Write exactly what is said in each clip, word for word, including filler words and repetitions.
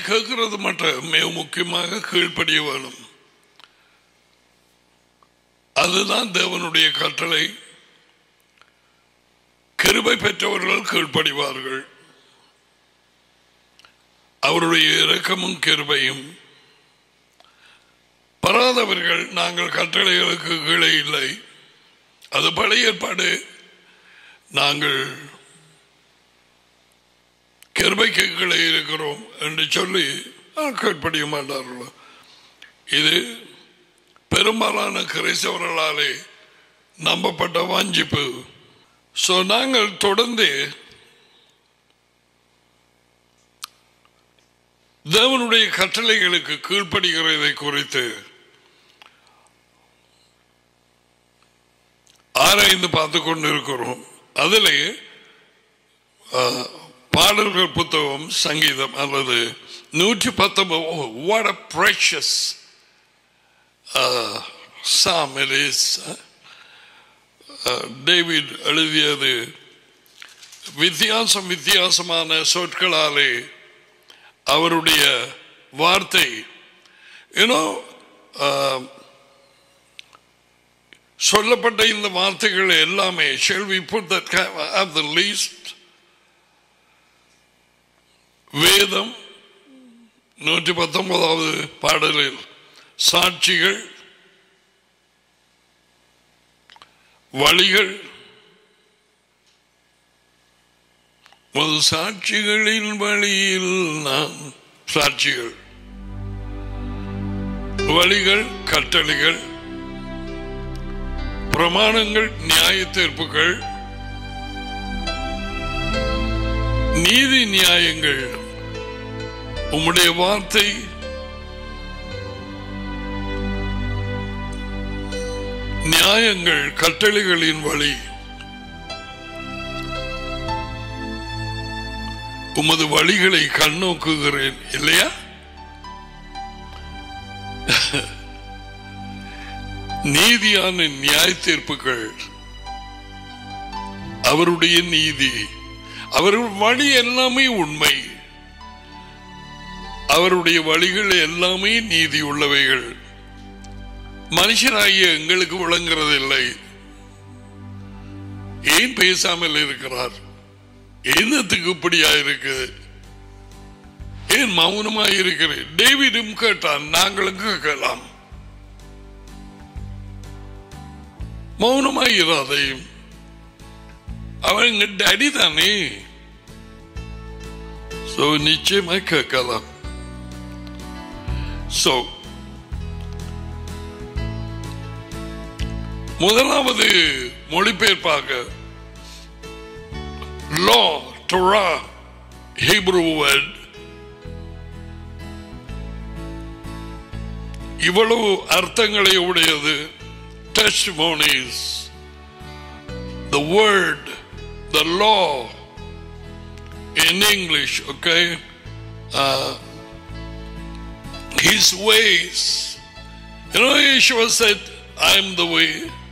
கேட்கிறது மட்டும் மிக முக்கியமாக கீழ்ப்படிய வேணும். அதுதான் தேவனுடைய கட்டளை. கிருபை பெற்றவர்கள் கீழ்ப்படிவார்கள். அவருடைய இரக்கமும் கிருபையும். பராதவர்கள் நாங்கள் கட்டளைகளுக்கு கீழே இல்லை, அது பழைய ஏற்பாடு, நாங்கள் கிருபைக்கு கீழே இருக்கிறோம் என்று சொல்லி கீழ்ப்படிய மாட்டார்கள். இது பெரும்பாலான கிறிஸ்தவர்களாலே நம்பப்பட்ட வாஞ்சிப்பு. சோ நாங்கள் தொடர்ந்து தேவனுடைய கட்டளைகளுக்கு கீழ்ப்படுகிறதை குறித்து ஆராய்ந்து பார்த்து கொண்டிருக்கிறோம். அதிலே பாடல்கள் புத்தகம் சங்கீதம் அல்லது நூற்றி பத்தொன்பது what a precious uh, psalm it is. David எழுதியது வித்தியாசம் வித்தியாசமான சொற்களாலே அவருடைய வார்த்தை ஏன்னோ சொல்லப்பட்ட இந்த வார்த்தைகள் எல்லாமே shall we put that at the least வேதம் நூற்றி பத்தொன்பதாவது பாடலில் சாட்சிகள், வழிகள், சாட்சிகளின் வழியில் நாம் சாட்சிகள், வழிகள், கட்டளைகள், பிரமாணங்கள், நியாய தீர்ப்புகள், நீதி நியாயங்கள், உம்முடைய வார்த்தை, நியாயங்கள், கட்டளைகளின் வழி, உமது வழிகளை கண்ணோக்குகிறேன் இல்லையா? நீதியான நியாய தீர்ப்புகள், அவருடைய நீதி, அவர்கள் வழி எல்லாமே உண்மை, அவருடைய வழிகள் எல்லாமே நீதி உள்ளவைகள். மனுஷனாகிய எங்களுக்கு விளங்குறதில்லை. ஏன் பேசாமல் இருக்கிறார்? என்னத்துக்கு இப்படியா இருக்கு? ஏன் மௌனமாய் இருக்கிறேன்? டேவிடும் கேட்டான், நாங்களும் கேட்கலாம். மௌனமாய் இராதையும் அவன் எங்க டாடி தானே, சோ நிச்சயமா கேட்கலாம். சோ முதலாவது மொழிபெயர்ப்பாக லா, டோரா, ஹீப்ரூ வேர்ட், இவ்வளவு அர்த்தங்களை உடையது. Testimonies, the word, the law in English, okay, uh, his ways. You know, Yeshua said, I am the way.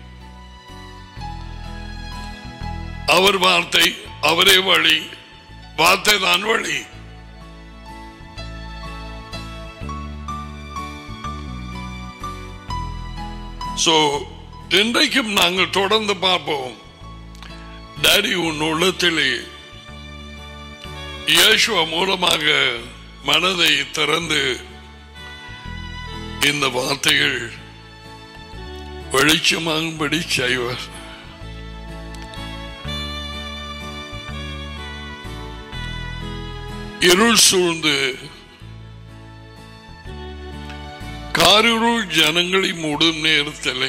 அவர் வார்த்தை, அவரே வழி, வார்த்தை தான் வழி. சோ இன்றைக்கும் நாங்கள் தொடர்ந்து பார்ப்போம். டாடி உன் உள்ளத்திலே இயேசுவ மூலமாக மனதை திறந்து இந்த வார்த்தைகள் வெளிச்சமாகும்படி செய்வார். இருள் சூழ்ந்து காரிருள் ஜனங்களை மூடும் நேரத்திலே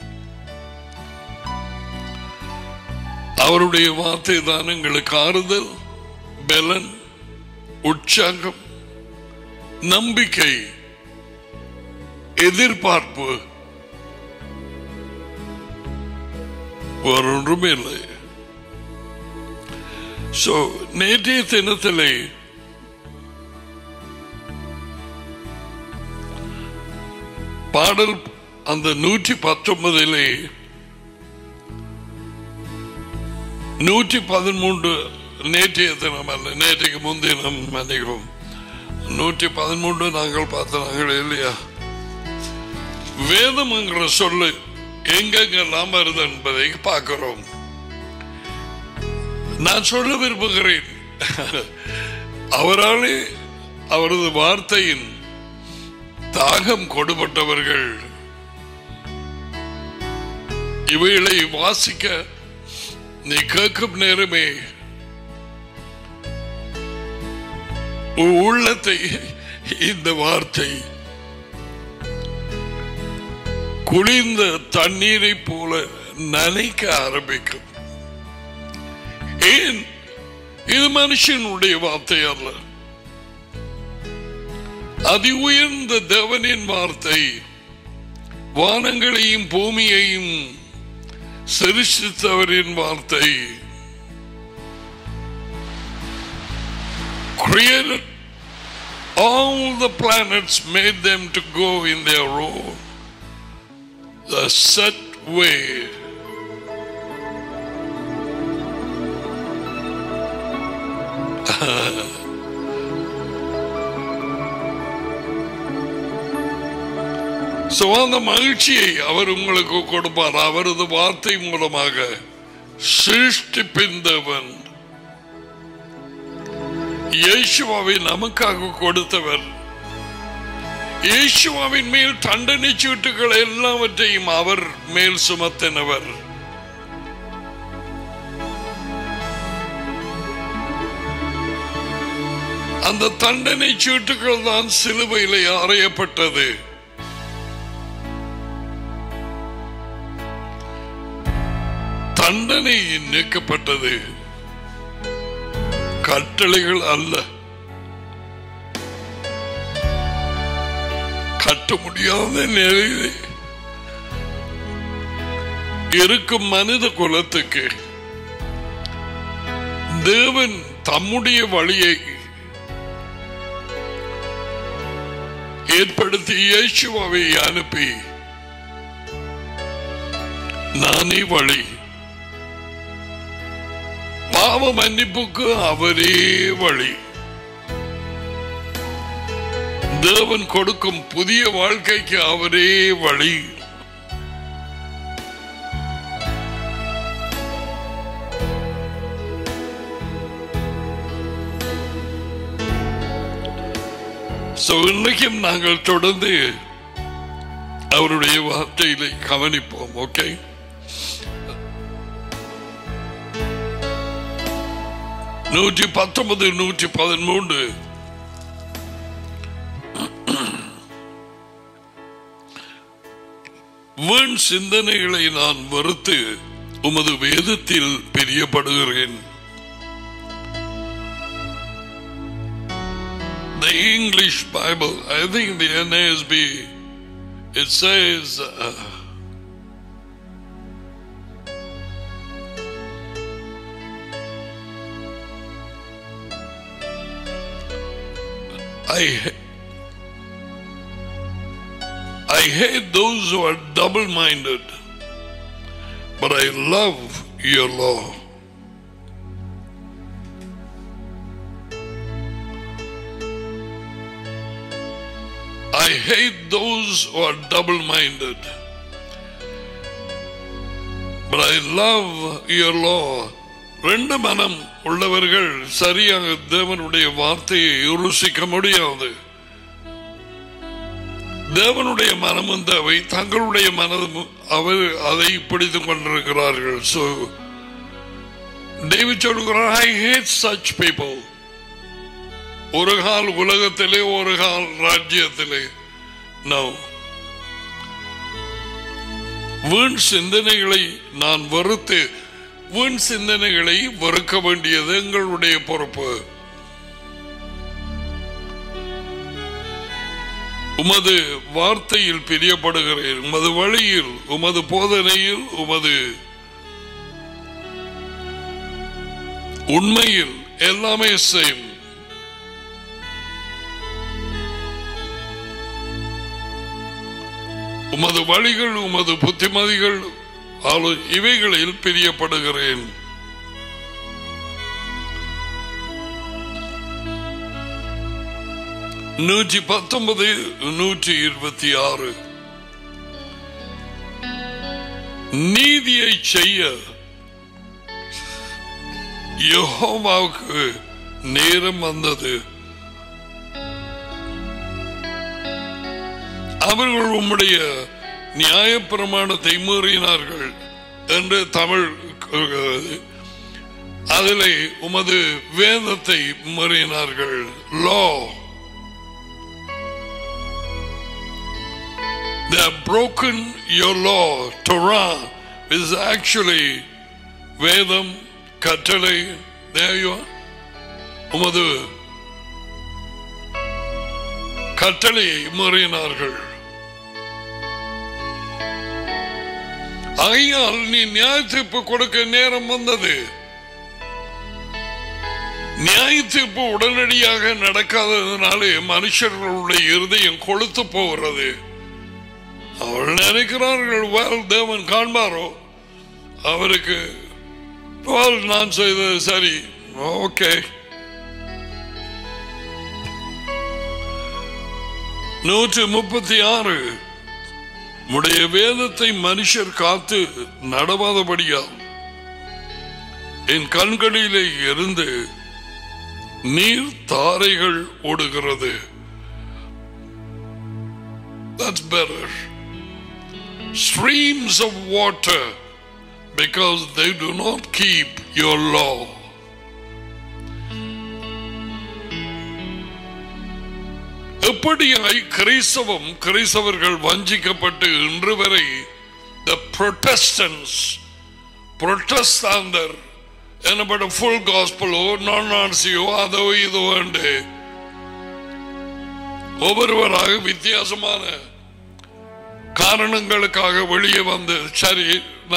அவருடைய வார்த்தை தான் எங்களுக்கு ஆறுதல், பலன், உற்சாகம், நம்பிக்கை, எதிர்பார்ப்பு, ஒன்றுமே இல்லை. சோ நேற்றைய தினத்திலே பாடல் அந்த நூற்றி பத்தொன்பதிலே நூற்றி பதிமூன்று நேற்றைய தினம் அல்ல, நேற்றைக்கு முன்தினம் மன்னிக்கும் நூற்றி பதிமூன்று நாங்கள் பார்த்தாங்கள் இல்லையா? வேதம் என்கிற சொல்லு எங்கெங்கெல்லாம் வருது என்பதை பார்க்கிறோம். நான் சொல்ல விரும்புகிறேன், அவராலே அவரது வார்த்தையின் தாகம் கொடுபட்டவர்கள் இவைகளை வாசிக்க நீ கேட்கும் நேரமே உள்ளத்தை இந்த வார்த்தை குளிர்ந்த தண்ணீரை போல நனைக்க ஆரம்பிக்கும். ஏன்? இது மனுஷனுடைய வார்த்தை அல்ல, அதி உயர்ந்த தேவனின் வார்த்தை. வானங்களையும் பூமியையும் சிருஷ்டித்தவரின் வார்த்தை. Created all the planets, made them to go in their own the set way. So அந்த மகிழ்ச்சியை அவர் உங்களுக்கு கொடுப்பார். அவரது வார்த்தை மூலமாக சிருஷ்டிப்பின் தேவன் இயேசுவை நமக்காக கொடுத்தவர். இயேசுவின் மேல் தண்டனை சீட்டுகள் எல்லாவற்றையும் அவர் மேல் சுமத்தினவர். அந்த தண்டனை சீட்டுகள் தான் சிலுவையிலே அறையப்பட்டது. தண்டனை நீக்கப்பட்டது, கட்டளைகள் அல்ல. கட்ட முடியாத நிலையிலே இருக்கும் மனித குலத்துக்கு தேவன் தம்முடைய வழியை ஏற்படுத்தி இயேசுவை அனுப்பி, நானே வழி, பாவ மன்னிப்புக்கு அவரே வழி, தேவன் கொடுக்கும் புதிய வாழ்க்கைக்கு அவரே வழி. இன்றைக்கும் நாங்கள் தொடர்ந்து அவருடைய வார்த்தையிலே கவனிப்போம். ஓகே, நூற்றி பத்தொன்பது நூற்றி பதிமூன்று வீண் சிந்தனைகளை நான் வெறுத்து உமது வேதத்தில் பிரியப்படுகிறேன். The English Bible, I think the N A S B, it says uh, I I hate those who are double-minded, but I love your law. I hate those who are double-minded, but I love your law. ரெண்டு மனம் உள்ளவர்கள் சரியாக தேவனுடைய வார்த்தையை ருசிக்க முடியாது. தேவனுடைய மனமும் தேவை, தங்களுடைய மனதும் அவர் அதை பிடித்துக் கொண்டிருக்கிறார்கள். So David சொல்கிறார், I hate such people. ஒரு கால் உலகத்திலே, ஒரு கால் ராஜ்யத்திலே. No, வீண் சிந்தனைகளை நான் வெறுத்து, வீண் சிந்தனைகளை வெறுக்க வேண்டியது எங்களுடைய பொறுப்பு. உமது வார்த்தையில் பிரியப்படுகிறேன், உமது வழியில், உமது போதனையில், உமது உண்மையில் எல்லாமே செய்யும். உமது வழிகள், உமது புத்திமதிகள், இவைகளில் பிரியப்படுகிறேன். நூற்றி பத்தொன்பது நூற்றி இருபத்தி ஆறு நீதியை செய்ய யெகோவாவுக்கு நேரம் வந்தது. அவர்கள் உம்முடைய நியாயப்பிரமாணத்தை மீறினார்கள் என்று தமிழ் அதிலே உமது வேதத்தை மீறினார்கள். லா, they have broken your law. Torah is actually வேதம், கட்டளை. There you are. உமது கட்டளையை மீறினார்கள். ஆகையால் நீ நியாய தீர்ப்பு கொடுக்க நேரம் வந்தது. நியாய தீர்ப்பு உடனடியாக நடக்காததுனாலே மனுஷர்களுடைய இருதயம் கொளுத்து போகிறது. அவர்கள் நினைக்கிறார்கள், தேவன் காண்பாரோ, அவருக்கு நான் செய்தது சரி, ஓகே. நூற்றி முப்பத்தி ஆறு உடைய வேதத்தை மனுஷர் காத்து நடவாதபடியால் என் கண்களிலே இருந்து நீர் தாரைகள் ஓடுகிறது. That's better. Streams of water, because they do not keep your law. எப்படியாய் கிறிஸ்தவம் கிறிஸ்தவர்கள் வஞ்சிக்கப்பட்டு இன்று வரை the Protestants புரொட்டஸ்டாந்தர் என்னப்பட்ட ஃபுல் காஸ்பலோ நான் நான்சியோ அதோ இதோ என்று ஒவ்வொருவராக வித்தியாசமான காரணங்களுக்காக வெளியே வந்து சரி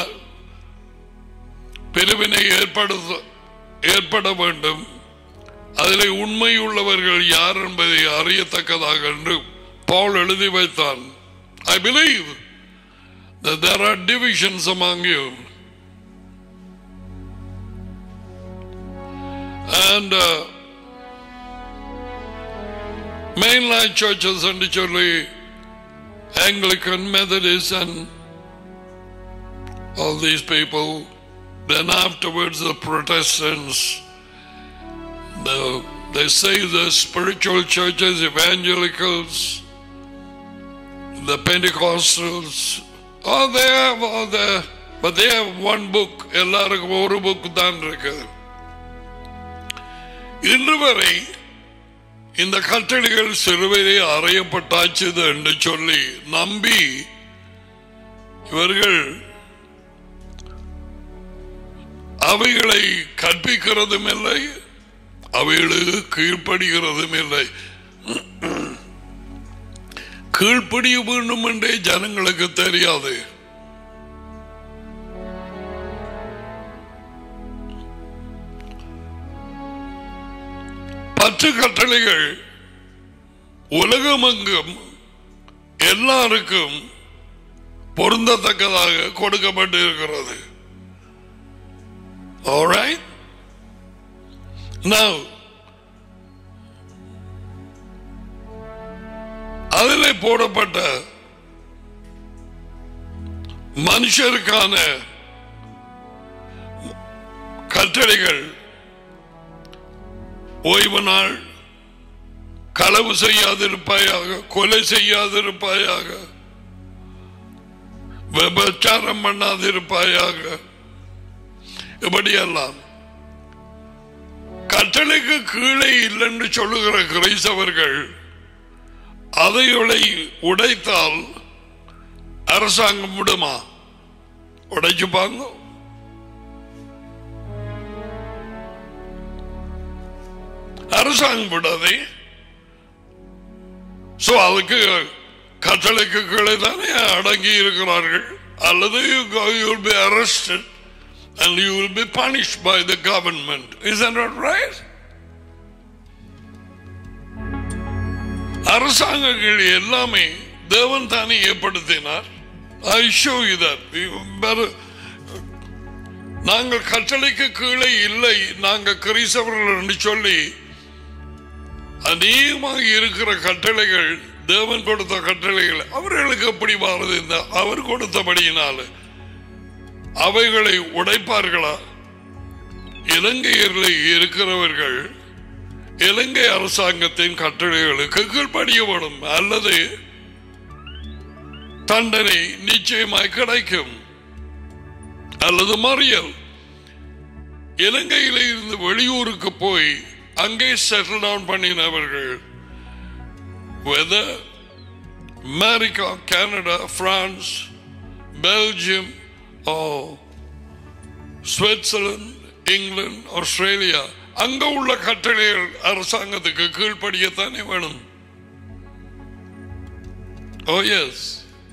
பிரிவினை ஏற்படுத்த ஏற்பட வேண்டும், அதில் உண்மை உள்ளவர்கள் யார் என்பதை அறியத்தக்கதாக என்று பவுல் எழுதி வைத்தான். I believe that there are divisions among you, and uh, mainline churches and சொல்லி Anglican, Methodist and all these people, then afterwards the Protestants, the, they say the spiritual churches, evangelicals, the Pentecostals, oh they have all the, but they have one book, எல்லாருக்கும் ஒரு book தான் இருக்கு. இன்று வரை இந்த கட்டளைகள் சிறுவரை அறையப்பட்டாச்சுது என்று சொல்லி நம்பி இவர்கள் அவைகளை கற்பிக்கிறதும் இல்லை, அவைகளுக்கு கீழ்ப்படுகிறதும் இல்லை. கீழ்ப்படிய வேண்டும் என்றே ஜனங்களுக்கு தெரியாது. பத்து கட்டளைகள் உலகமெங்கும் எல்லாருக்கும் பொருந்தத்தக்கதாக கொடுக்கப்பட்டு இருக்கிறது. All right? Now, அதிலே போடப்பட்ட மனுஷருக்கான கட்டளைகள் ஓய்வு நாள், களவு செய்யாதிருப்பாயாக, கொலை செய்யாதிருப்பாயாக, விபச்சாரம் பண்ணாதிருப்பாயாக, இப்படியெல்லாம் கட்டளைக்கு கீழே இல்லைன்னு சொல்லுகிற கிறிஸ்தவர்கள் அதைகளை உடைத்தால் அரசாங்கம் விடுமா? உடைச்சுப்பாங்க. அரசாங்கம் விடாதே. சோ அதுக்கு கட்டளைக்கு கீழே தானே அடங்கி இருக்கிறார்கள். அல்லது you will be arrested and you will be punished by the government. Isn't that right? அரசாங்கங்கள் எல்லாமே தேவன் தானே ஏற்படுத்தினார். I show you that. நாங்கள் கட்டளைக்கு கீழே இல்லை, நாங்கள் கிறிஸ்தவர்கள் என்று சொல்லி அநேகமாக இருக்கிற கட்டளைகள் தேவன் கொடுத்த கட்டளைகள் அவர்களுக்கு எப்படி மாறுது? இந்த அவர் கொடுத்தபடியினால அவைகளை உடைப்பார்களா? இலங்கையில் இருக்கிறவர்கள் இலங்கை அரசாங்கத்தின் கட்டளைகளுக்கு கீழ்ப்படியப்படும் அல்லது தண்டனை நிச்சயமாய் கிடைக்கும் அல்லது மறியல். இலங்கையில் இருந்து வெளியூருக்கு போய் அங்கே செட்டில் டவுன் பண்ணினவர்கள் America, Canada, France, Belgium, Switzerland, England, Australia, அங்க உள்ள கட்டளைகள் அரசாங்கத்துக்கு கீழ்ப்படியத்தானே வேணும். ஓ எஸ்,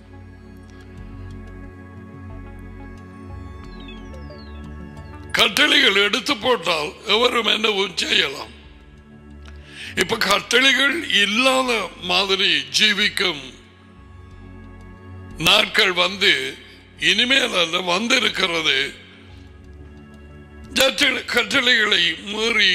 கட்டளைகள் எடுத்து போட்டால் எவரும் என்னவும் செய்யலாம். இப்ப கட்டளைகள் இல்லாத மாதிரி ஜீவிக்கும் நாட்கள் வந்து இனிமேல் அல்ல வந்திருக்கிறது. கட்டளைகளை மீறி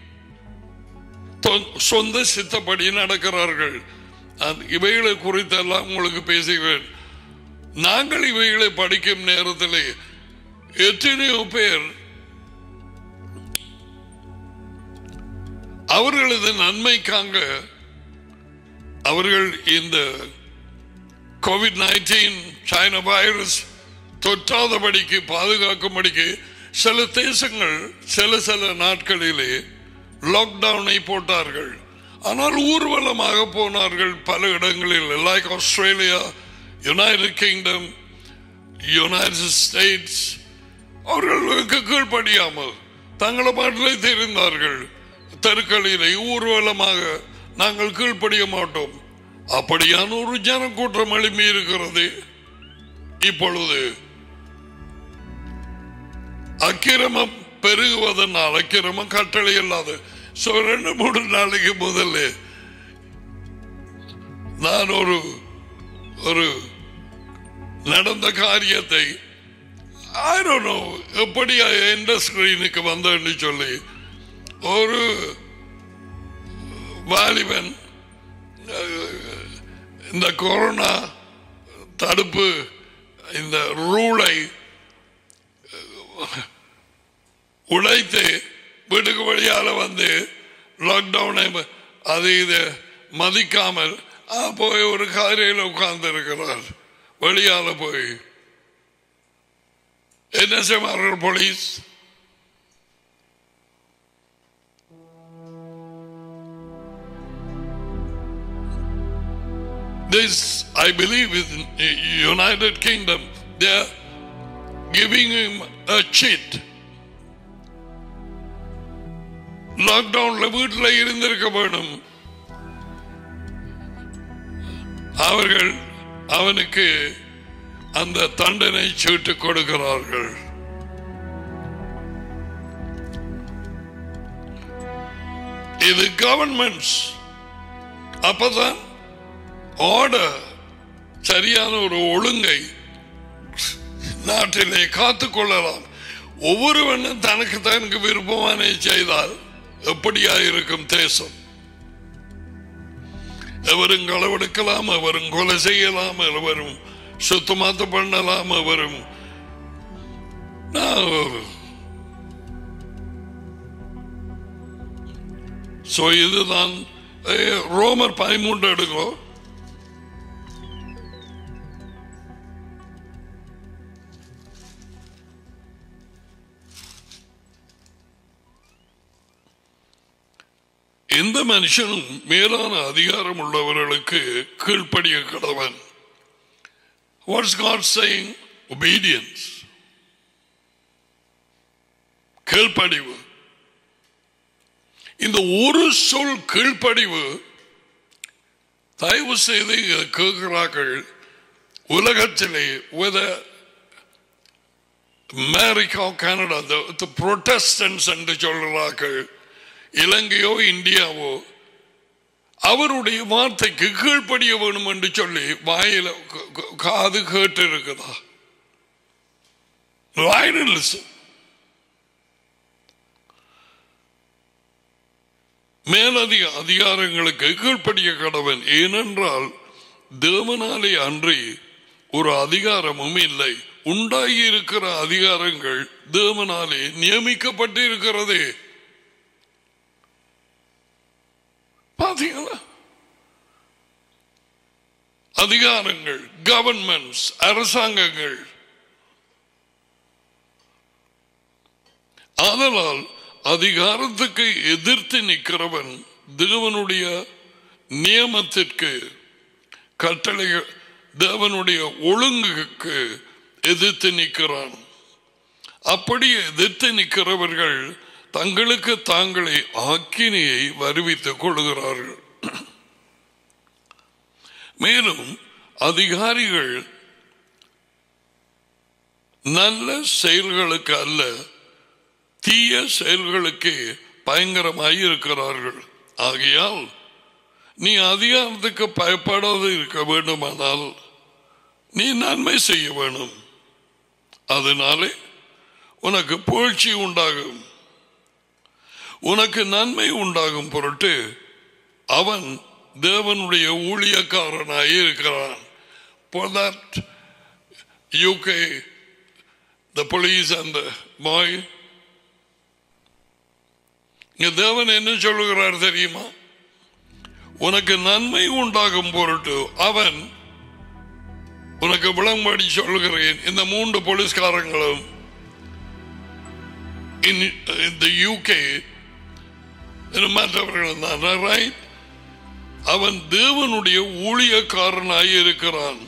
சொந்த சித்தப்படி நடக்கிறார்கள். இவைகளை குறித்தெல்லாம் உங்களுக்கு பேசுகிறேன். நாங்கள் இவைகளை படிக்கும் நேரத்தில் எத்தனையோ பேர் அவர்களது நன்மைக்காக அவர்கள் இந்த கோவிட் நைன்டீன் சைனா வைரஸ் தொற்றாதபடிக்கு பாதுகாக்கும்படிக்கு சில தேசங்கள் சில சில நாட்களிலே லாக்டவுனை போட்டார்கள். ஆனால் ஊர்வலமாக போனார்கள் பல இடங்களில். Like Australia, United Kingdom, United States. அவர்களுக்கு கீழ்ப்படியாமல் தங்களை பாட்டிலே தெரிந்தார்கள். தெருக்களிலே ஊர்வலமாக நாங்கள் கீழ்ப்படிய மாட்டோம். அப்படியான ஒரு ஜனக்கூட்டம் எழுப்பி இருக்கிறது. இப்பொழுது அக்கிரமம் பெருகுவதனால் அக்கிரமம் கட்டளை இல்லாது ரெண்டு மூணு நாளைக்கு முதல்ல நான் ஒரு ஒரு நடந்த காரியத்தை I don't know எப்படி எந்த ஸ்கிரீனுக்கு வந்தேன்னு சொல்லி ஒரு வாலிபன் இந்த கொரோனா தடுப்பு இந்த ரூலை உடைத்து வீட்டுக்கு வழியால வந்து லாக்டவுனை அது இது மதிக்காமல் போய் ஒரு காரியில் உட்கார்ந்து இருக்கிறார். வெளியால போய் என்ன செய்வார்கள் police? This, I believe, is in the United Kingdom. They are giving him a cheat. லாக்டவுன்ல வீட்டில் இருந்திருக்க வேண்டும். அவர்கள் அவனுக்கு அந்த தண்டனை சீட்டு கொடுக்கிறார்கள். இது கவர்மெண்ட்ஸ் அப்பதான் ஆர்டர் சரியான ஒரு ஒழுங்கை நாட்டிலே காத்துக்கொள்ளலாம். ஒவ்வொருவனும் தனக்கு தனக்கு விருப்பமான செய்தால் எப்படியா இருக்கும் தேசம்? எவரும் களவெடுக்கலாம், எவரும் கொலை செய்யலாம், எவரும் சுத்தமாத்த பண்ணலாம், எவரும் இதுதான் ரோமர் பதிமூன்று எடுங்கோ. எந்த மனுஷனும் மேலான அதிகாரம் உள்ளவர்களுக்கு கீழ்ப்படிய கடவன். What's God saying? Obedience. கீழ்ப்படிவு. இந்த ஒரு சொல் கீழ்ப்படிவு தயவு செய்து கேட்கிறார்கள். உலகத்திலே அமெரிக்கா, கனடா, புரோட்டஸ்டன்ட்ஸ் என்று சொல்கிறார்கள். இலங்கையோ இந்தியாவோ அவருடைய வார்த்தைக்கு கீழ்ப்படிய வேணும் என்று சொல்லி வாயில காது கேட்டு இருக்குதா? மேலதிக அதிகாரங்களுக்கு கீழ்ப்படிய கடவன். ஏனென்றால் தேவனாலே அன்றி ஒரு அதிகாரமும் இல்லை. உண்டாகி இருக்கிற அதிகாரங்கள் தேவனாலே நியமிக்கப்பட்டு இருக்கிறது. பாத்தீங்களா? அதிகாரங்கள், கவர்மெண்ட்ஸ், அரசாங்கங்கள். அதனால் அதிகாரத்துக்கு எதிர்த்து நிற்கிறவன் தேவனுடைய நியமத்திற்கு, கட்டளைகள், தேவனுடைய ஒழுங்குக்கு எதிர்த்து நிற்கிறான். அப்படி எதிர்த்து நிற்கிறவர்கள் தங்களுக்கு தாங்களே ஆக்கினையை வருவித்துக் கொள்கிறார்கள். மேலும் அதிகாரிகள் நல்ல செயல்களுக்கு அல்ல, தீய செயல்களுக்கு பயங்கரமாய் இருக்கிறார்கள். ஆகையால் நீ அதிகாரத்துக்கு பயப்படாது இருக்க வேண்டுமானால் நீ நன்மை செய்ய வேணும். அதனாலே உனக்கு புகழ்ச்சி உண்டாகும், உனக்கு நன்மை உண்டாகும் பொருட்டு அவன் தேவனுடைய ஊழியக்காரனாய் இருக்கிறான். For that U K, the police and the boy, தேவன் என்ன சொல்லுகிறார் தெரியுமா? உனக்கு நன்மை உண்டாகும் பொருட்டு அவன், உனக்கு விளம்படி சொல்லுகிறேன், இந்த மூன்று போலீஸ்காரங்களும் இந்த யூகே மற்றவர்கள் தான், ரைட்? அவன் தேவனுடைய ஊழியக்காரனாய் இருக்கிறான்.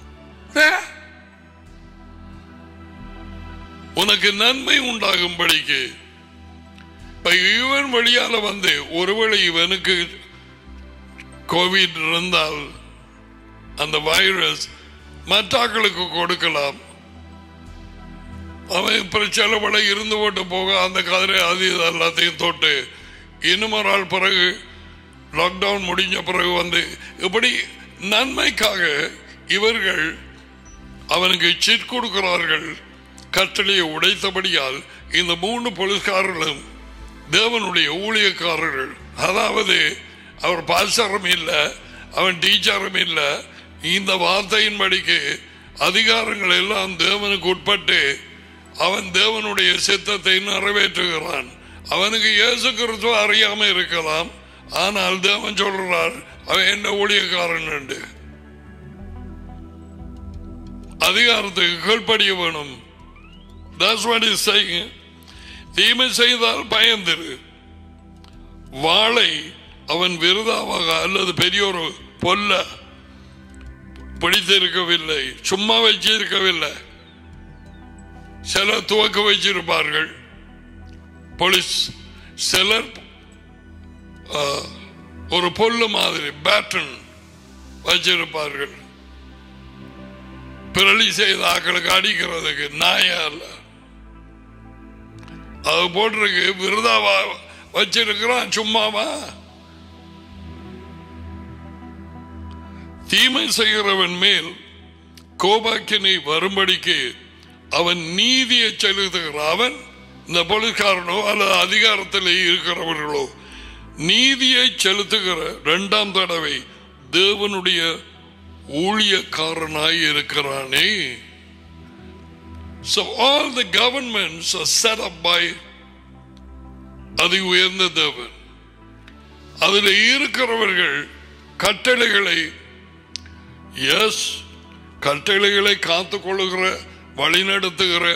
உனக்கு நன்மை உண்டாகும்படிக்கு. இப்ப இவன் வழியால வந்து ஒருவேளை இவனுக்கு கோவிட் இருந்தால் அந்த வைரஸ் மற்றாக்களுக்கு கொடுக்கலாம். அவன் பிரச்சனை இருந்து போட்டு போக அந்த கதிரை அது எல்லாத்தையும் தொட்டு இன்னும் ஒரு ஆள் பிறகு லாக்டவுன் முடிஞ்ச பிறகு வந்து இப்படி நன்மைக்காக இவர்கள் அவனுக்கு சீட் கொடுக்கிறார்கள். கட்டளையை உடைத்தபடியால் இந்த மூன்று போலீஸ்காரர்களும் தேவனுடைய ஊழியக்காரர்கள். அதாவது அவர் பாஸ்டரும் இல்லை, அவன் டீச்சரும் இல்லை. இந்த வார்த்தையின்படிக்கு அதிகாரங்கள் எல்லாம் தேவனுக்கு உட்பட்டு அவன் தேவனுடைய சித்தத்தை நிறைவேற்றுகிறான். அவனுக்கு இயேசு கிறிஸ்து அறியாம இருக்கலாம், ஆனால் தேவன் சொல்றார் அவன் என்ன ஊழியக்காரன் என்று. அதிகாரத்துக்கு கீழ்ப்படிய வேணும். That's what he's saying. தீமை செய்தால் பயந்திரு. வாளை அவன் விருதாவாக அல்லது பெரியோரு பொல்ல பிடித்திருக்கவில்லை, சும்மா வச்சிருக்கவில்லை. சிலர் துவக்க வச்சிருப்பார்கள் போலீஸ், சிலர் ஒரு பொல்லு மாதிரி பேட்டன் வச்சிருப்பார்கள். பிறலி செய்த ஆக்களுக்கு அடிக்கிறதுக்கு நாயா அல்ல, அது போட்டிருக்கு. விருதாவா வச்சிருக்கிறான், சும்மாவா? தீமை செய்கிறவன் மேல் கோபாக்கினை வரும்படிக்கு அவன் நீதியை செலுத்துகிறான். அவன் இந்த போலீஸ்காரனோ அல்லது அதிகாரத்தில் இருக்கிறவர்களோ நீதியை செலுத்துகிற இரண்டாம் தடவை தேவனுடைய ஊழியக்காரனாய் இருக்கிறானே. So all the governments are set up by அதி உயர்ந்த தேவன். அதில் இருக்கிறவர்கள் கட்டளைகளை, எஸ், கட்டளைகளை காத்துக் கொள்ளுகிற, வழிநடத்துகிற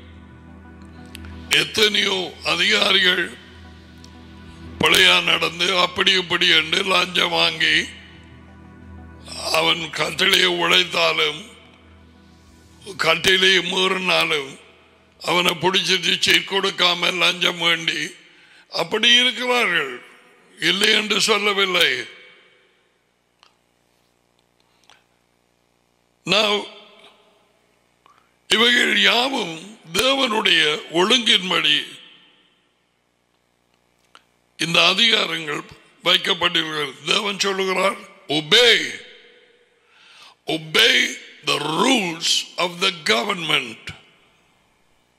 எத்தனையோ அதிகாரிகள் பிழையா நடந்து அப்படி இப்படி என்று லஞ்சம் வாங்கி அவன் கட்டளையை உழைத்தாலும் கட்டளையை மீறினாலும் அவனை பிடிச்சிட்டு சீட் கொடுக்காம லஞ்சம் வேண்டி அப்படி இருக்கிறார்கள். இல்லை என்று சொல்லவில்லை. நான் இவைகள் யாவும் தேவனுடைய ஒழுங்கின்படி இந்த அதிகாரங்கள் வைக்கப்பட்டிருக்கிறது. தேவன் சொல்லுகிறார், obey obey the rules of the government.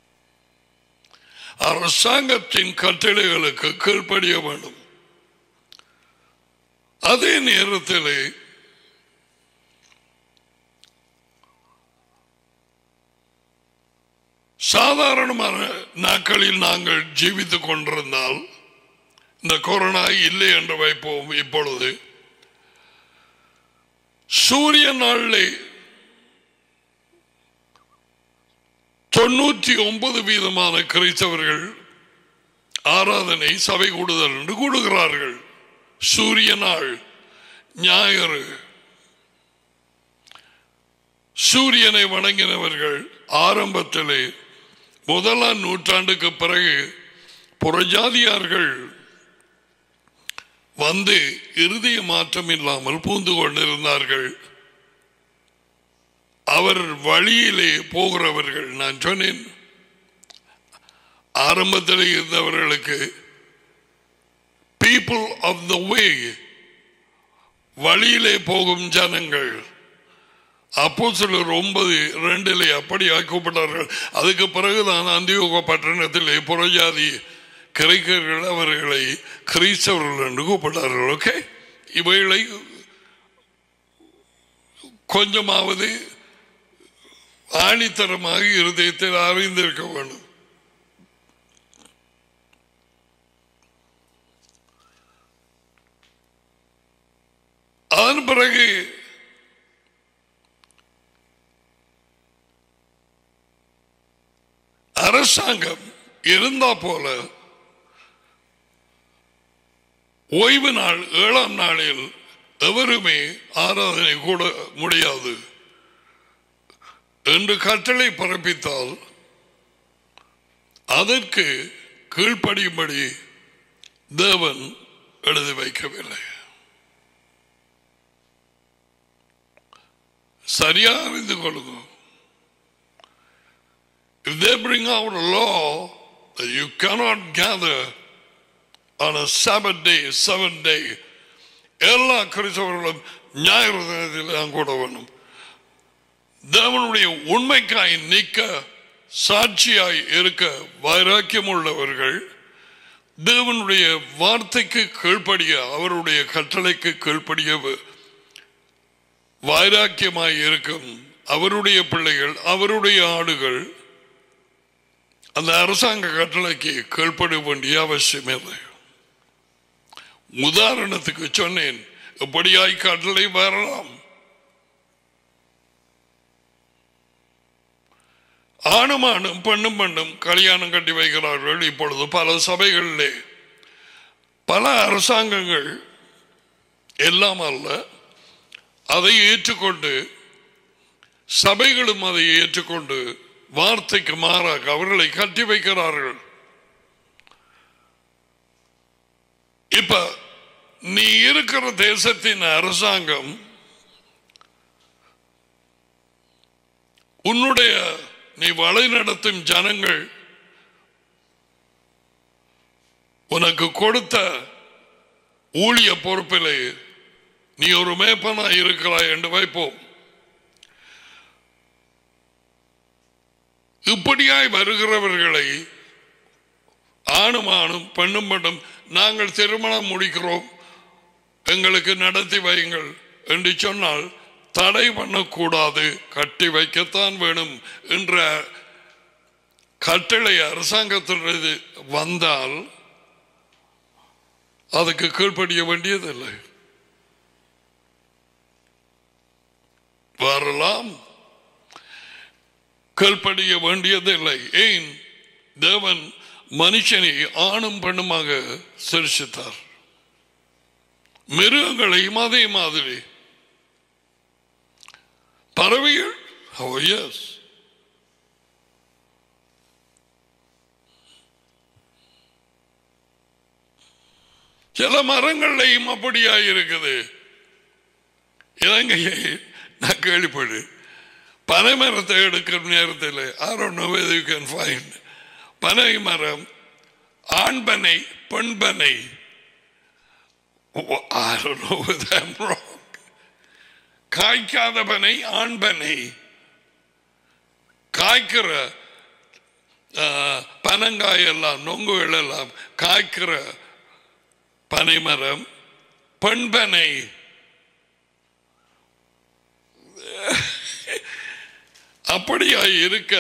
அரசாங்கத்தின் கட்டளைகளுக்கு கீழ்ப்படிய வேண்டும். அதே நேரத்தில் சாதாரணமான நாட்களில் நாங்கள் ஜீவித்துக் கொண்டிருந்தால் இந்த கொரோனா இல்லை என்று வைப்போம். இப்பொழுது சூரிய நாளிலே தொண்ணூற்றி ஒன்பது வீதமான கிறிஸ்தவர்கள் ஆராதனை சபை கூடுதல் என்று கூடுகிறார்கள். சூரிய நாள் ஞாயிறு சூரியனை வணங்கினவர்கள் ஆரம்பத்திலே முதலாம் நூற்றாண்டுக்கு பிறகு புறஜாதியார்கள் வந்து இறுதிய மாற்றம் இல்லாமல் பூந்து கொண்டிருந்தார்கள். அவர் வழியிலே போகிறவர்கள், நான் சொன்னேன் ஆரம்பத்தில் இருந்தவர்களுக்கு பீப்புள் ஆஃப் த வே, வழியிலே போகும் ஜனங்கள். அப்போஸ்தலர் ஒன்பது ரெண்டிலே அப்படி ஆக்கப்பட்டார்கள். அதுக்கு பிறகுதான் அந்தியோக பட்டணத்திலே புறஜாதி கிரேக்கர்கள் அவர்களை கிறிஸ்தவர்கள் என்று கூப்பிட்டார்கள். ஓகே, இவைகளை கொஞ்சமாவது ஆணித்தரமாக இருதயத்தில் அறிந்திருக்க வேண்டும். அதன் பிறகு அரசாங்கம் இருந்தா போல ஓய்வு நாள் ஏழாம் நாளில் எவருமே ஆராதனை கூட முடியாது என்று கட்டளை பிறப்பித்தால் அதற்கு கீழ்ப்படியும்படி தேவன் எழுதி வைக்கவில்லை. சரியாக அறிந்து கொள்ளுங்க. If they bring out a law that you cannot gather on a Sabbath day, seventh day, எல்லா கிறிஸ்தவர்களும் ஞாயிறு தினத்தில் தான் கூட வேணும். தேவனுடைய உண்மைக்காய் நிற்க சாட்சியாய் இருக்க வைராக்கியம் உள்ளவர்கள், தேவனுடைய வார்த்தைக்கு கீழ்ப்படிய, அவருடைய கட்டளைக்கு கீழ்ப்படிய வைராக்கியமாய் இருக்கும் அவருடைய பிள்ளைகள், அவருடைய ஆடுகள் அந்த அரசாங்க கட்டளைக்கு கீழ்ப்பட வேண்டிய அவசியம் இல்லை. உதாரணத்துக்கு சொன்னேன், எப்படியாய் கட்டளை வரலாம். ஆணும் ஆணும் பெண்ணும் பெண்ணும் கல்யாணம் கட்டி வைக்கிறார்கள். இப்பொழுது பல சபைகளிலே பல அரசாங்கங்கள் எல்லாம் அல்ல, அதை ஏற்றுக்கொண்டு சபைகளும் அதை ஏற்றுக்கொண்டு வார்த்தைக்கு மாறாக அவர்களை கட்டி வைக்கிறார்கள். இப்ப நீ இருக்கிற தேசத்தின் அரசாங்கம் உன்னுடைய நீ வழி நடத்தும் ஜனங்கள் உனக்கு கொடுத்த ஊழிய பொறுப்பிலே நீ ஒரு மேப்பனா இருக்கிறாய் என்று வைப்போம். இப்படியாய் வருகிறவர்களை ஆணும் ஆணும் பெண்ணும் பெண்ணும் நாங்கள் திருமணம் முடிக்கிறோம், எங்களுக்கு நடத்தி வையுங்கள் என்று சொன்னால் தடை பண்ணக்கூடாது, கட்டி வைக்கத்தான் வேணும் என்ற கட்டளை அரசாங்கத்திலிருந்து வந்தால் அதுக்கு கீழ்ப்படிய வேண்டியதில்லை. வரலாம், கீழ்ப்படிய வேண்டியதில்லை. ஏன்? தேவன் மனுஷனை ஆணும் பெண்ணுமாக சிருஷ்டித்தார், மிருகங்களையும் அதே மாதிரி. பறவைகள் oh yes, சில மரங்கள்லையும் அப்படியா இருக்குது. இலங்கையை நான் கேள்விப்படு, பனை மரத்தை எடுக்கிற நேரத்தில் I don't know whether you can find பனை மரம் ஆண் பனை பெண் பனை. I don't know whether I'm wrong. காய்க்காத பனை ஆண் பனை, காய்க்கிற பனங்காய் எல்லாம் நொங்குகள் எல்லாம் காய்க்கிற பனை மரம் பெண்பனை அப்படியா இருக்க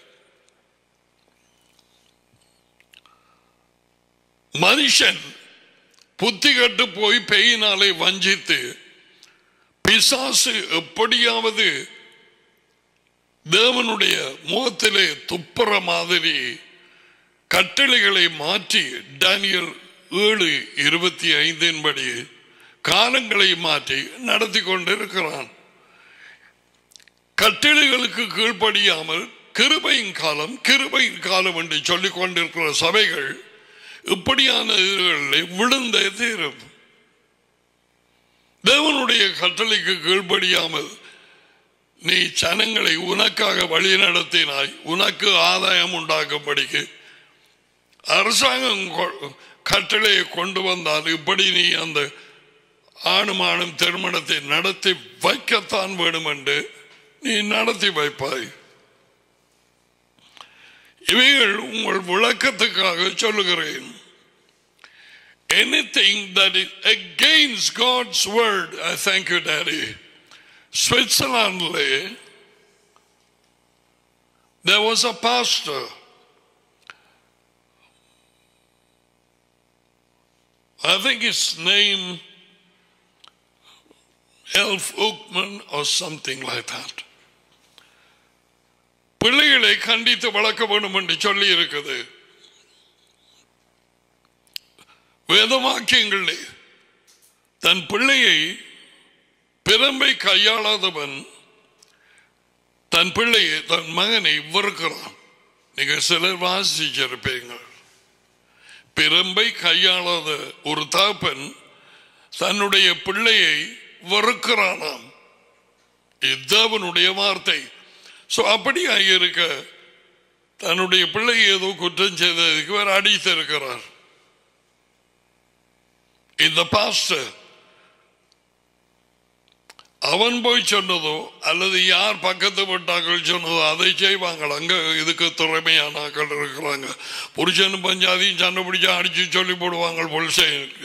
மனுஷன் புத்தி கட்டு போய் பேயினாலே வஞ்சித்து பிசாசு எப்படியாவது தேவனுடைய முகத்திலே துப்புற மாதிரி கட்டளைகளை மாற்றி டேனியல் ஏழு இருபத்தி ஐந்தின் படி காலங்களை மாற்றி நடத்தி கொண்டிருக்கிறான். கட்டளைகளுக்கு கீழ்ப்படியாமல் கிருபையின் காலம் கிருபையின் காலம் என்று சொல்லிக் கொண்டிருக்கிற சபைகள் இப்படியான விழுந்தே தீரும். தேவனுடைய கட்டளைக்கு கீழ்ப்படியாமல் நீ ஜனங்களை உனக்காக வழி நடத்தினாய், உனக்கு ஆதாயம் உண்டாக்கும்படிக்கு அரசாங்கம் கட்டளையை கொண்டு வந்தால் இப்படி நீ அந்த ஆணுமானும் திருமணத்தை நடத்தி வைக்கத்தான் வேண்டும் என்று நீ நடத்தி வைப்பாய். இவைகள் உங்கள் விளக்கத்துக்காக சொல்லுகிறேன். Anything that is against God's word, I thank you, Daddy. Switzerland, there was a pastor. I think his name Elf Oakman or something like that. பிள்ளைகளை கண்டித்து வளர்க்க வேண்டும் என்று சொல்லி இருக்குது வேதவாக்கியங்களே. தன் பிள்ளையை பிரம்பை கையாளாதவன் தன் பிள்ளையை தன் மகனை வெறுக்கிறான். நீங்க சிலர் வாசிச்சிருப்பீங்க. பிரம்பை கையாளாத ஒரு தாப்பன் தன்னுடைய பிள்ளையை வெறுக்கிறானாம். இதுவனுடைய வார்த்தை. சோ அப்படியா இருக்க தன்னுடைய பிள்ளை ஏதோ குற்றம் செய்ததுக்கு வேற அடித்திருக்கிறார். இந்த பாஸ்டர் அவன் போய் சொன்னதோ அல்லது யார் பக்கத்து விட்டாக்கள் சொன்னதோ அதை செய்வாங்க. அங்க இதுக்கு திறமையான ஆக்கள் இருக்கிறாங்க. புருஷனும் பஞ்சாதியும் சண்டை பிடிச்சா அடிச்சு சொல்லி போடுவாங்க போலீஸுக்கு.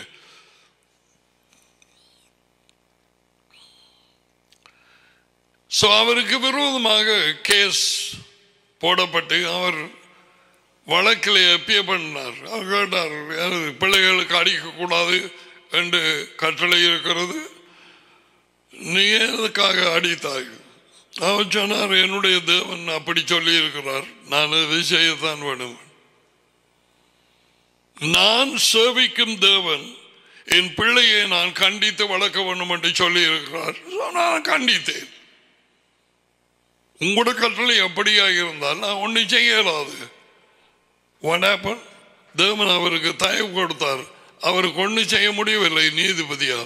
சோ அவருக்கு விரோதமாக கேஸ் போடப்பட்டு அவர் வழக்கில் அப்பியர் பண்ணார். அவர் கேட்டார், பிள்ளைகளுக்கு அடிக்கக்கூடாது என்று கட்டளை இருக்கிறது, நீ எதுக்காக அடித்தாய்? அவர் சொன்னார், என்னுடைய தேவன் அப்படி சொல்லி இருக்கிறார், நான் அதை செய்யத்தான் வேணும். நான் சேவிக்கும் தேவன் என் பிள்ளையை நான் கண்டித்து வளர்க்க வேண்டும் என்று சொல்லி இருக்கிறார். நான் கண்டித்தேன். உங்களோட கட்டளை அப்படியாக இருந்தால் நான் ஒன்றும் செய்யலாது. தேவன் அவருக்கு தயவு கொடுத்தார். அவருக்கு ஒன்றும் செய்ய முடியவில்லை நீதிபதியார்.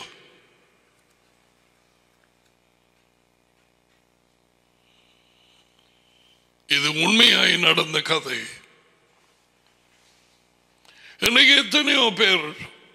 இது உண்மையாய் நடந்த கதை. இன்னைக்கு எத்தனையோ பேர்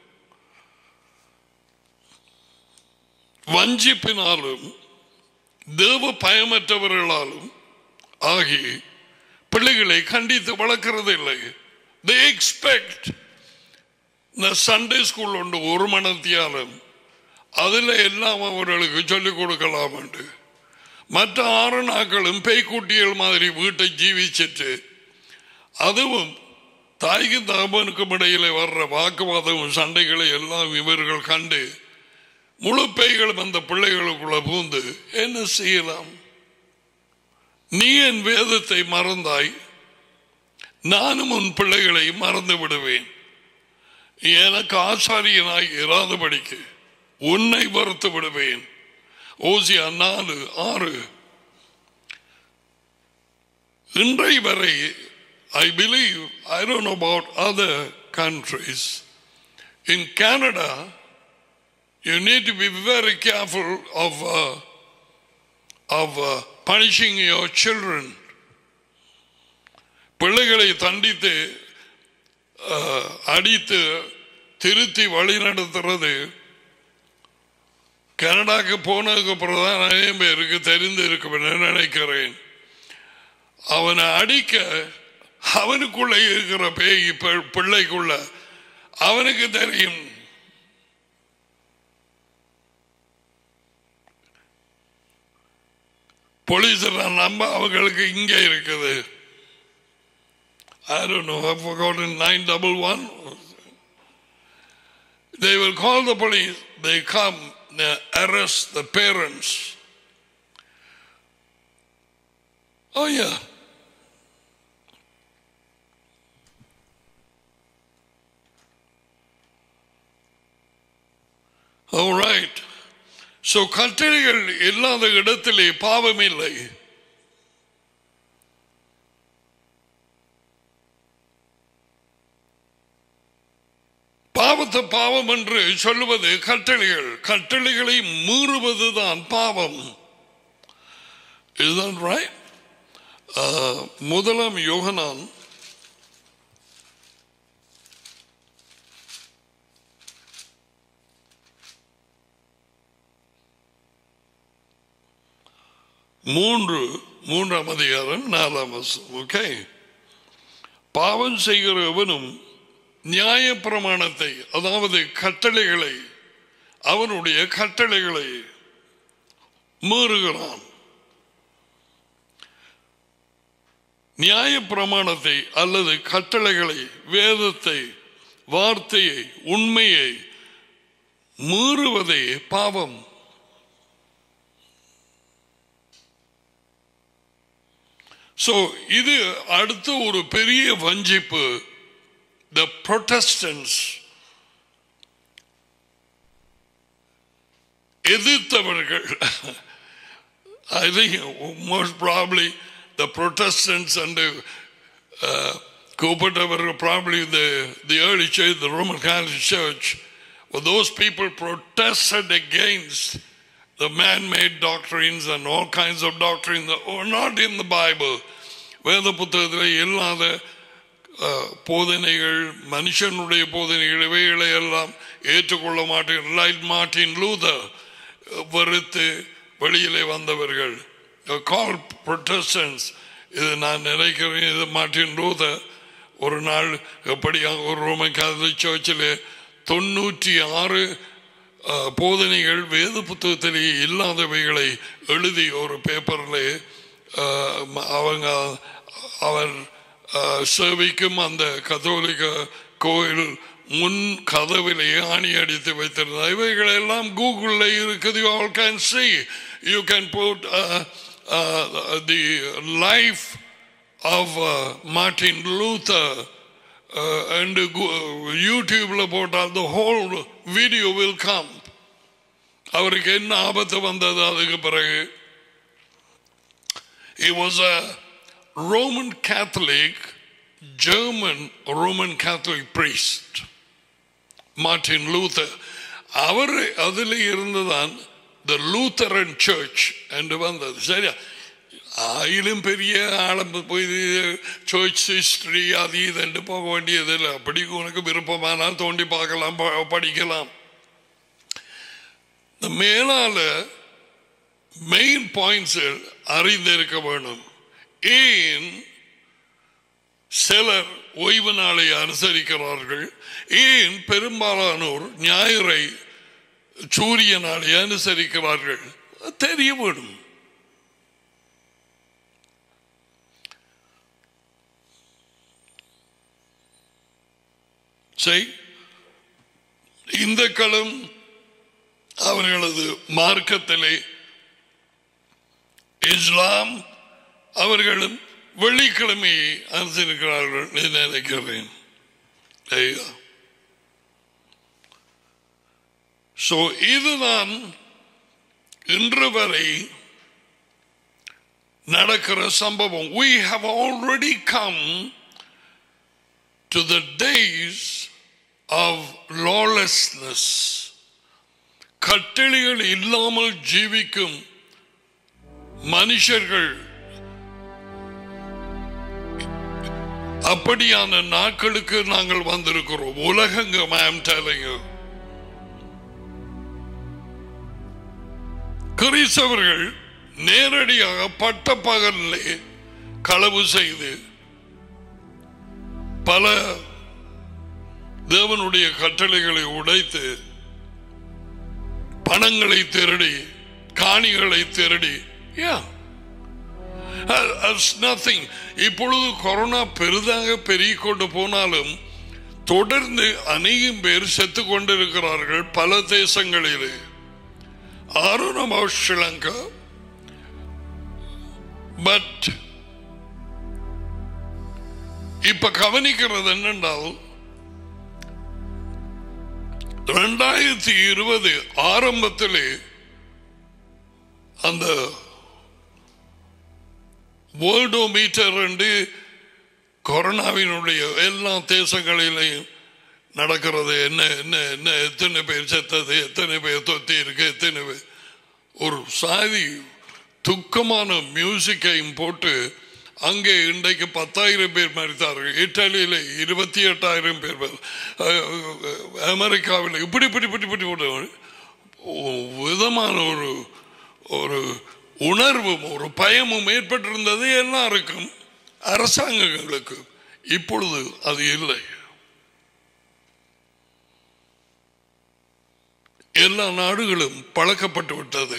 வஞ்சிப்பினாலும் தேவ பயமற்றவர்களாலும் ஆகி பிள்ளைகளை கண்டித்து வளர்க்கிறது இல்லை. They expect இந்த சண்டே ஸ்கூல் ஒன்று ஒரு மணத்தியாலும் அதில் எல்லாம் அவர்களுக்கு சொல்லிக் கொடுக்கலாம் என்று மற்ற ஆறு நாட்களும் பேய்க்குட்டிகள் மாதிரி வீட்டை ஜீவிச்சிட்டு அதுவும் தாய்க்கும் தகப்பனுக்கும் இடையிலே வர்ற வாக்குவாதமும் சண்டைகளை எல்லாம் இவர்கள் கண்டு முழு பேய்களும் அந்த பிள்ளைகளுக்குள்ள பூந்து என்ன செய்யலாம்? நீ என் வேதத்தை மறந்தாய், நானும் உன் பிள்ளைகளை மறந்து விடுவேன். எனக்கு ஆசாரியனாய் இராதபடிக்கு உன்னை வறுத்து விடுவேன். ஓசியா நாலு ஆறு. இன்றை வரை I believe, I don't know about other countries, in Canada you need to be very careful of uh, of uh, punishing your children. பிள்ளைகளை தண்டித்து அடித்து திருத்தி வழி நடத்துறது கனடாக்கு போனதுக்கு அப்புறம் தான் நிறைய பேருக்கு தெரிந்து இருக்கும் நினைக்கிறேன். அவனை அடிக்க அவனுக்குள்ள இருக்கிற பேய் பிள்ளைக்குள்ள அவனுக்கு தெரியும். போலீஸ் நம்ப அவங்களுக்கு இங்கே இருக்குது. I don't know, I've forgotten nine one one. They will call the police, they come, they arrest the parents. Oh yeah. All right. So கட்டளைகள் இல்லாத இடத்திலே பாவம் இல்லை. பாவத்தை பாவம் என்று சொல்லுவது கட்டளைகள். கட்டளைகளை மீறுவதுதான் பாவம். Is that right? முதலாம் யோகனான் மூன்று மூன்றாம் அதிகாரம் நாலாம் வசனம். ஓகே, பாவம் செய்கிறவனும் நியாய பிரமாணத்தை, அதாவது கட்டளைகளை, அவனுடைய கட்டளைகளை மீறுகிறான். நியாய பிரமாணத்தை அல்லது கட்டளைகளை, வேதத்தை, வார்த்தையை, உண்மையை மீறுவதே பாவம். So, இது அடுத்த ஒரு பெரிய வஞ்சிப்பு. The Protestants எதிர்த்தவர்கள், I think most probably the Protestants and the uh, கூப்பிட்டவர்கள் probably the, the early church, the Roman Catholic Church, well, those people protested against the man-made doctrines and all kinds of doctrines that were not in the Bible. வேத புத்தகத்தில் இல்லாத போதனைகள், மனுஷனுடைய போதனைகள், இவைகளை எல்லாம் ஏற்றுக்கொள்ள மாட்டேன். லைட் மார்ட்டின் லூதர் வெறுத்து வெளியிலே வந்தவர்கள், கால் புரொட்டஸ்டன்ட்ஸ். இது நான் நினைக்கிறேன், இது மார்ட்டின் லூதர் ஒரு நாள் எப்படியாக ஒரு ரோமன் கேத்தலிக் சர்ச்சில் தொண்ணூற்றி ஆறு போதனைகள் வேத புத்தகத்திலே இல்லாதவைகளை எழுதி ஒரு பேப்பரில் அவங்க அவர் சேவைக்கும் அந்த கத்தோலிக்க கோயில் முன் கதவிலே ஆணி அடித்து வைத்திருந்தார். இவைகள் எல்லாம் கூகுளில் இருக்குது. You all can see. You can put uh, uh, the life of uh, Martin Luther uh, and YouTubeல போட்டால் the whole video will come. அவருக்கு என்ன ஆபத்து வந்தது அதுக்கு பிறகு? He was a Roman Catholic, German Roman Catholic priest, Martin Luther. அவர் அதில் இருந்துதான் the Lutheran Church என்று வந்தது. சரியா? ஆயிலும் பெரிய ஆழம் போய் சர்ச் ஹிஸ்டரி அது இது போக வேண்டியதில்லை. அப்படி உனக்கு விருப்பமானால் தோண்டி பார்க்கலாம், படிக்கலாம். மேலால மெயின் பாயிண்ட்ஸ் அறிந்திருக்க வேணும். ஏன் சிலர் ஓய்வு நாளை அனுசரிக்கிறார்கள்? ஏன் பெரும்பாலானோர் ஞாயிறை சூரிய நாளை அனுசரிக்கிறார்கள்? தெரிய வேணும். சரி, இந்த களம் அவர்களது மார்க்கத்திலே இஸ்லாம் அவர்களும் வெள்ளிக்கிழமையை அனுசரிக்கிறார்கள் நினைக்கிறேன். சோ இதுதான் இன்று வரை நடக்கிற சம்பவம். We have already come to the days of lawlessness. கட்டளைகள் இல்லாமல் ஜீவிக்கும் மனுஷர்கள் அப்படியான நாட்களுக்கு நாங்கள் வந்திருக்கிறோம். உலகெங்கும் I am telling you. கிறிஸ்தவர்கள் நேரடியாக பட்ட பகலிலே களவு செய்து பல தேவனுடைய கட்டளைகளை உடைத்து பணங்களை திருடி காணிகளை திருடி That's nothing. இப்பொழுது கொரோனா பெரிதாக பெருகிக் கொண்டு போனாலும் தொடர்ந்து அநேகம் பேர் செத்து கொண்டிருக்கிறார்கள் பல தேசங்களிலே. I don't know about Sri Lanka, but இப்ப கவனிக்கிறது என்னென்றால் இரண்டாயிரத்தி இருபது ஆரம்பத்திலே அந்த வேர்ல்டோமீட்டர் என்று கொரோனாவினுடைய எல்லா தேசங்களிலையும் நடக்கிறது. என்ன என்ன என்ன எத்தனை பேர் செத்தது, எத்தனை பேர் தொத்தி இருக்கு, எத்தனை பேர் ஒரு சாதி துக்கமான மியூசிக்கையும் போட்டு அங்கே இன்றைக்கு பத்தாயிரம் பேர் மரித்தார்கள். இத்தாலியில் இருபத்தி எட்டாயிரம் பேர், அமெரிக்காவில் இப்படி இப்படி இப்படி இப்படி விதமான ஒரு ஒரு உணர்வும் ஒரு பயமும் ஏற்பட்டிருந்தது எல்லாருக்கும், அரசாங்கங்களுக்கு. இப்பொழுது அது இல்லை. எல்லா நாடுகளும் பழக்கப்பட்டு விட்டது.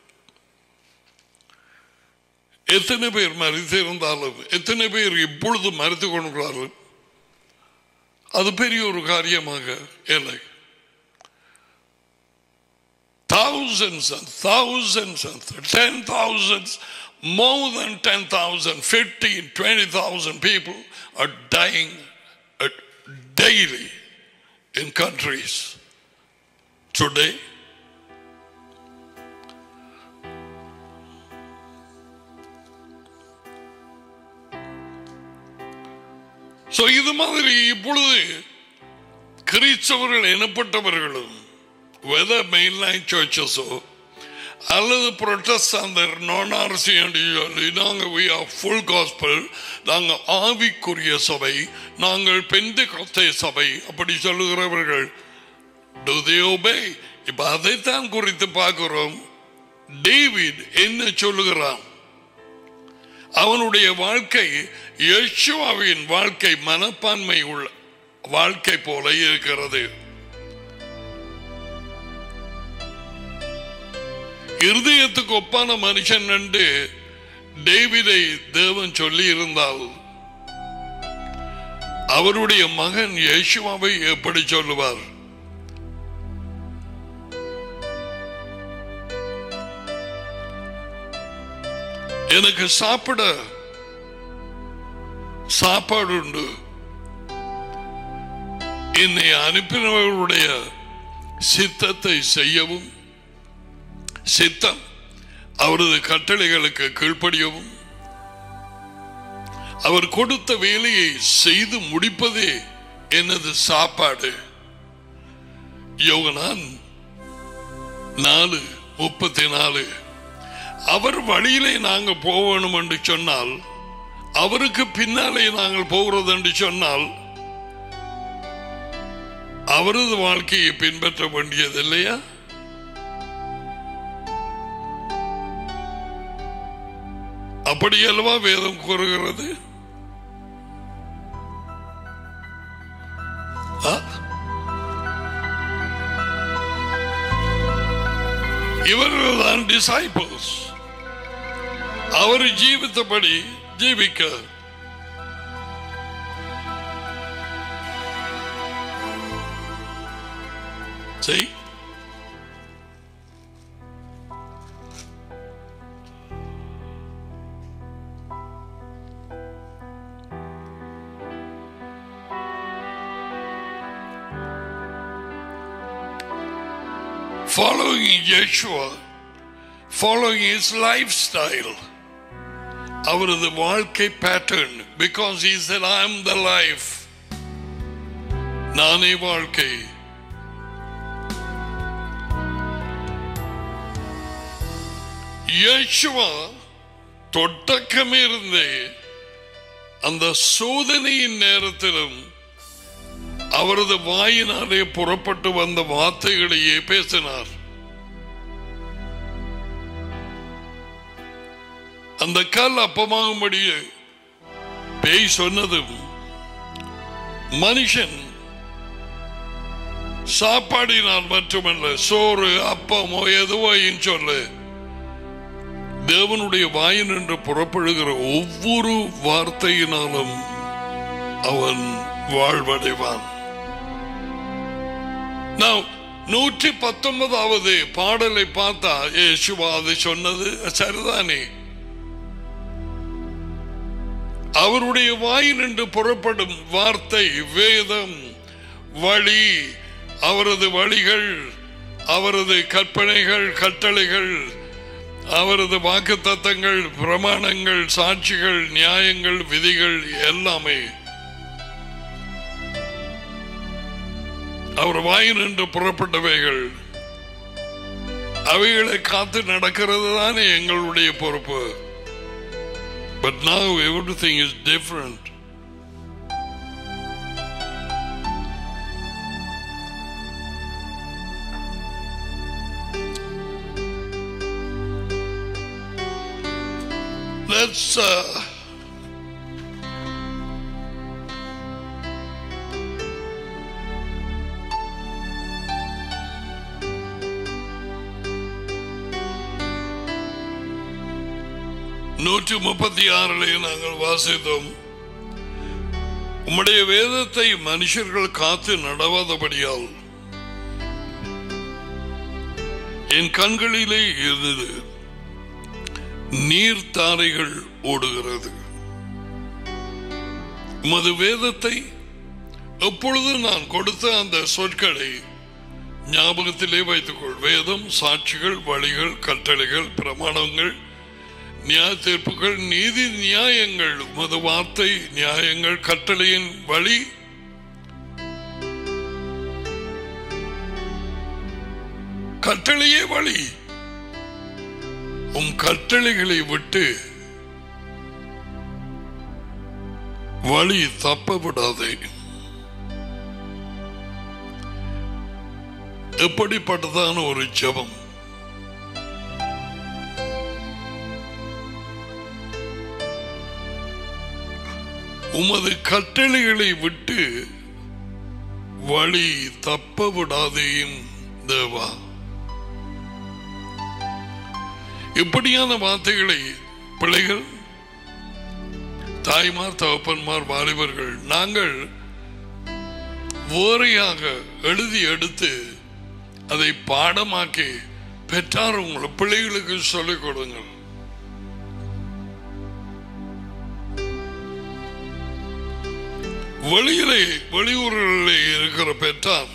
எத்தனை பேர் மறித்திருந்தாலும் எத்தனை பேர் இப்பொழுது மறித்து கொண்டிருக்கிறார்கள், அது பெரிய ஒரு காரியமாக இல்லை. Thousands and thousands and ten thousands, more than ten thousand, fifteen, twenty thousand people are dying daily in countries today. So இது மாதிரி இப்பொழுது கிறிஸ்தவர்கள் எனப்பட்டவர்களும் whether mainline churches அல்லது புரொட்டஸ்டாந்தர் நான் ஆர்சி நாங்கள் we are full gospel, நாங்கள் ஆவிக்குரிய சபை, நாங்கள் பெந்தெகோஸ்தே சபை அப்படி சொல்லுகிறவர்கள் do they obey? இப்ப அதைத்தான் குறித்து பார்க்கிறோம். டேவிட் என்ன சொல்லுகிறான்? அவனுடைய வாழ்க்கை யெஷுவாவின் வாழ்க்கை மனப்பான்மை உள்ள வாழ்க்கை போல இருக்கிறது. இருதயத்துக்கு ஒப்பான மனுஷன் என்று டேவிடை தேவன் சொல்லி இருந்தால் அவருடைய மகன் யெஷுவாவை எப்படி சொல்லுவார்? எனக்கு சாப்பிட சாப்பாடு உண்டு, என்னை அனுப்பினவர்களுடைய சித்தத்தை செய்யவும், சித்தம் அவரது கட்டளைகளுக்கு கீழ்ப்படியவும், அவர் கொடுத்த வேலையை செய்து முடிப்பதே எனது சாப்பாடு. யோகனான் நாலு முப்பத்தி நாலு. அவர் வழியிலே நாங்கள் போகணும் என்று சொன்னால், அவருக்கு பின்னாலே நாங்கள் போகிறது என்று சொன்னால் அவரது வாழ்க்கையை பின்பற்ற வேண்டியது இல்லையா? அப்படி அல்லவா வேதம் கூறுகிறது? இவர்கள்தான் டிசைபிள்ஸ். அவர் ஜீவித்தபடி ஜீவிக்க. See? Following Yeshua, following his lifestyle, அவரது வாழ்க்கை pattern, because he said, I am the life, நானே வாழ்க்கை. யெஷுவா தொடக்கமே இருந்தே அந்த சோதனையின் நேரத்திலும் அவரது வாயினாலே புறப்பட்டு வந்த வார்த்தைகளையே பேசினார். அந்த கல் அப்பமாகும்படி பேய் சொன்னதும் மனுஷன் சாப்பாடினால் மட்டுமல்ல, சோறு அப்பமோ எதுவோ சொல்லு தேவனுடைய வாயின் என்று புறப்படுகிற ஒவ்வொரு வார்த்தையினாலும் அவன் வாழ்வடைவான். நூற்றி பத்தொன்பதாவது பாடலை பார்த்தா இயேசுவா அது சொன்னது சரிதானே. அவருடைய வாயினின்று புறப்படும் வார்த்தை வேதம், வழி, அவரது வழிகள், அவரது கற்பனைகள், கட்டளைகள், அவரது வாக்குத்தத்தங்கள், பிரமாணங்கள், சாட்சிகள், நியாயங்கள், விதிகள் எல்லாமே அவர் வாயினின்று புறப்பட்டவைகள். அவைகளை காத்து நடக்கிறது தானே எங்களுடைய பொறுப்பு. But now everything is different. Let's uh, நூற்றி முப்பத்தி ஆறிலே நாங்கள் வாசித்தோம், உம்முடைய வேதத்தை மனுஷர்கள் காத்து நடவாதபடியால் என் கண்களிலே இருந்தது நீர்த்தாரைகள் ஓடுகிறது. உமது வேதத்தை எப்பொழுது நான் கொடுத்த அந்த சொற்களை ஞாபகத்திலே வைத்துக்கொள். வேதம், சாட்சிகள், வழிகள், கட்டளைகள், பிரமாணங்கள், நியாய தீர்ப்புகள், நீதி நியாயங்கள், உமது வார்த்தை நியாயங்கள், கட்டளையின் வழி, கட்டளையே வழி. உம் கட்டளைகளை விட்டு வழி தப்ப விடாதே. எப்படிப்பட்டதான ஒரு ஜெபம்! உமது கட்டளைகளை விட்டு வழி தப்ப விடாதேயும் தேவா. இப்படியான வார்த்தைகளை பிள்ளைகள், தாய்மார், தகப்பன்மார், வாலிபர்கள் நாங்கள் வேறையாக எழுதி எடுத்து அதை பாடமாக்கி பெற்றார் உங்களை பிள்ளைகளுக்கு சொல்லிக் கொடுங்கள். வெளியிலே வெளியூரிலே இருக்கிற பெற்றார்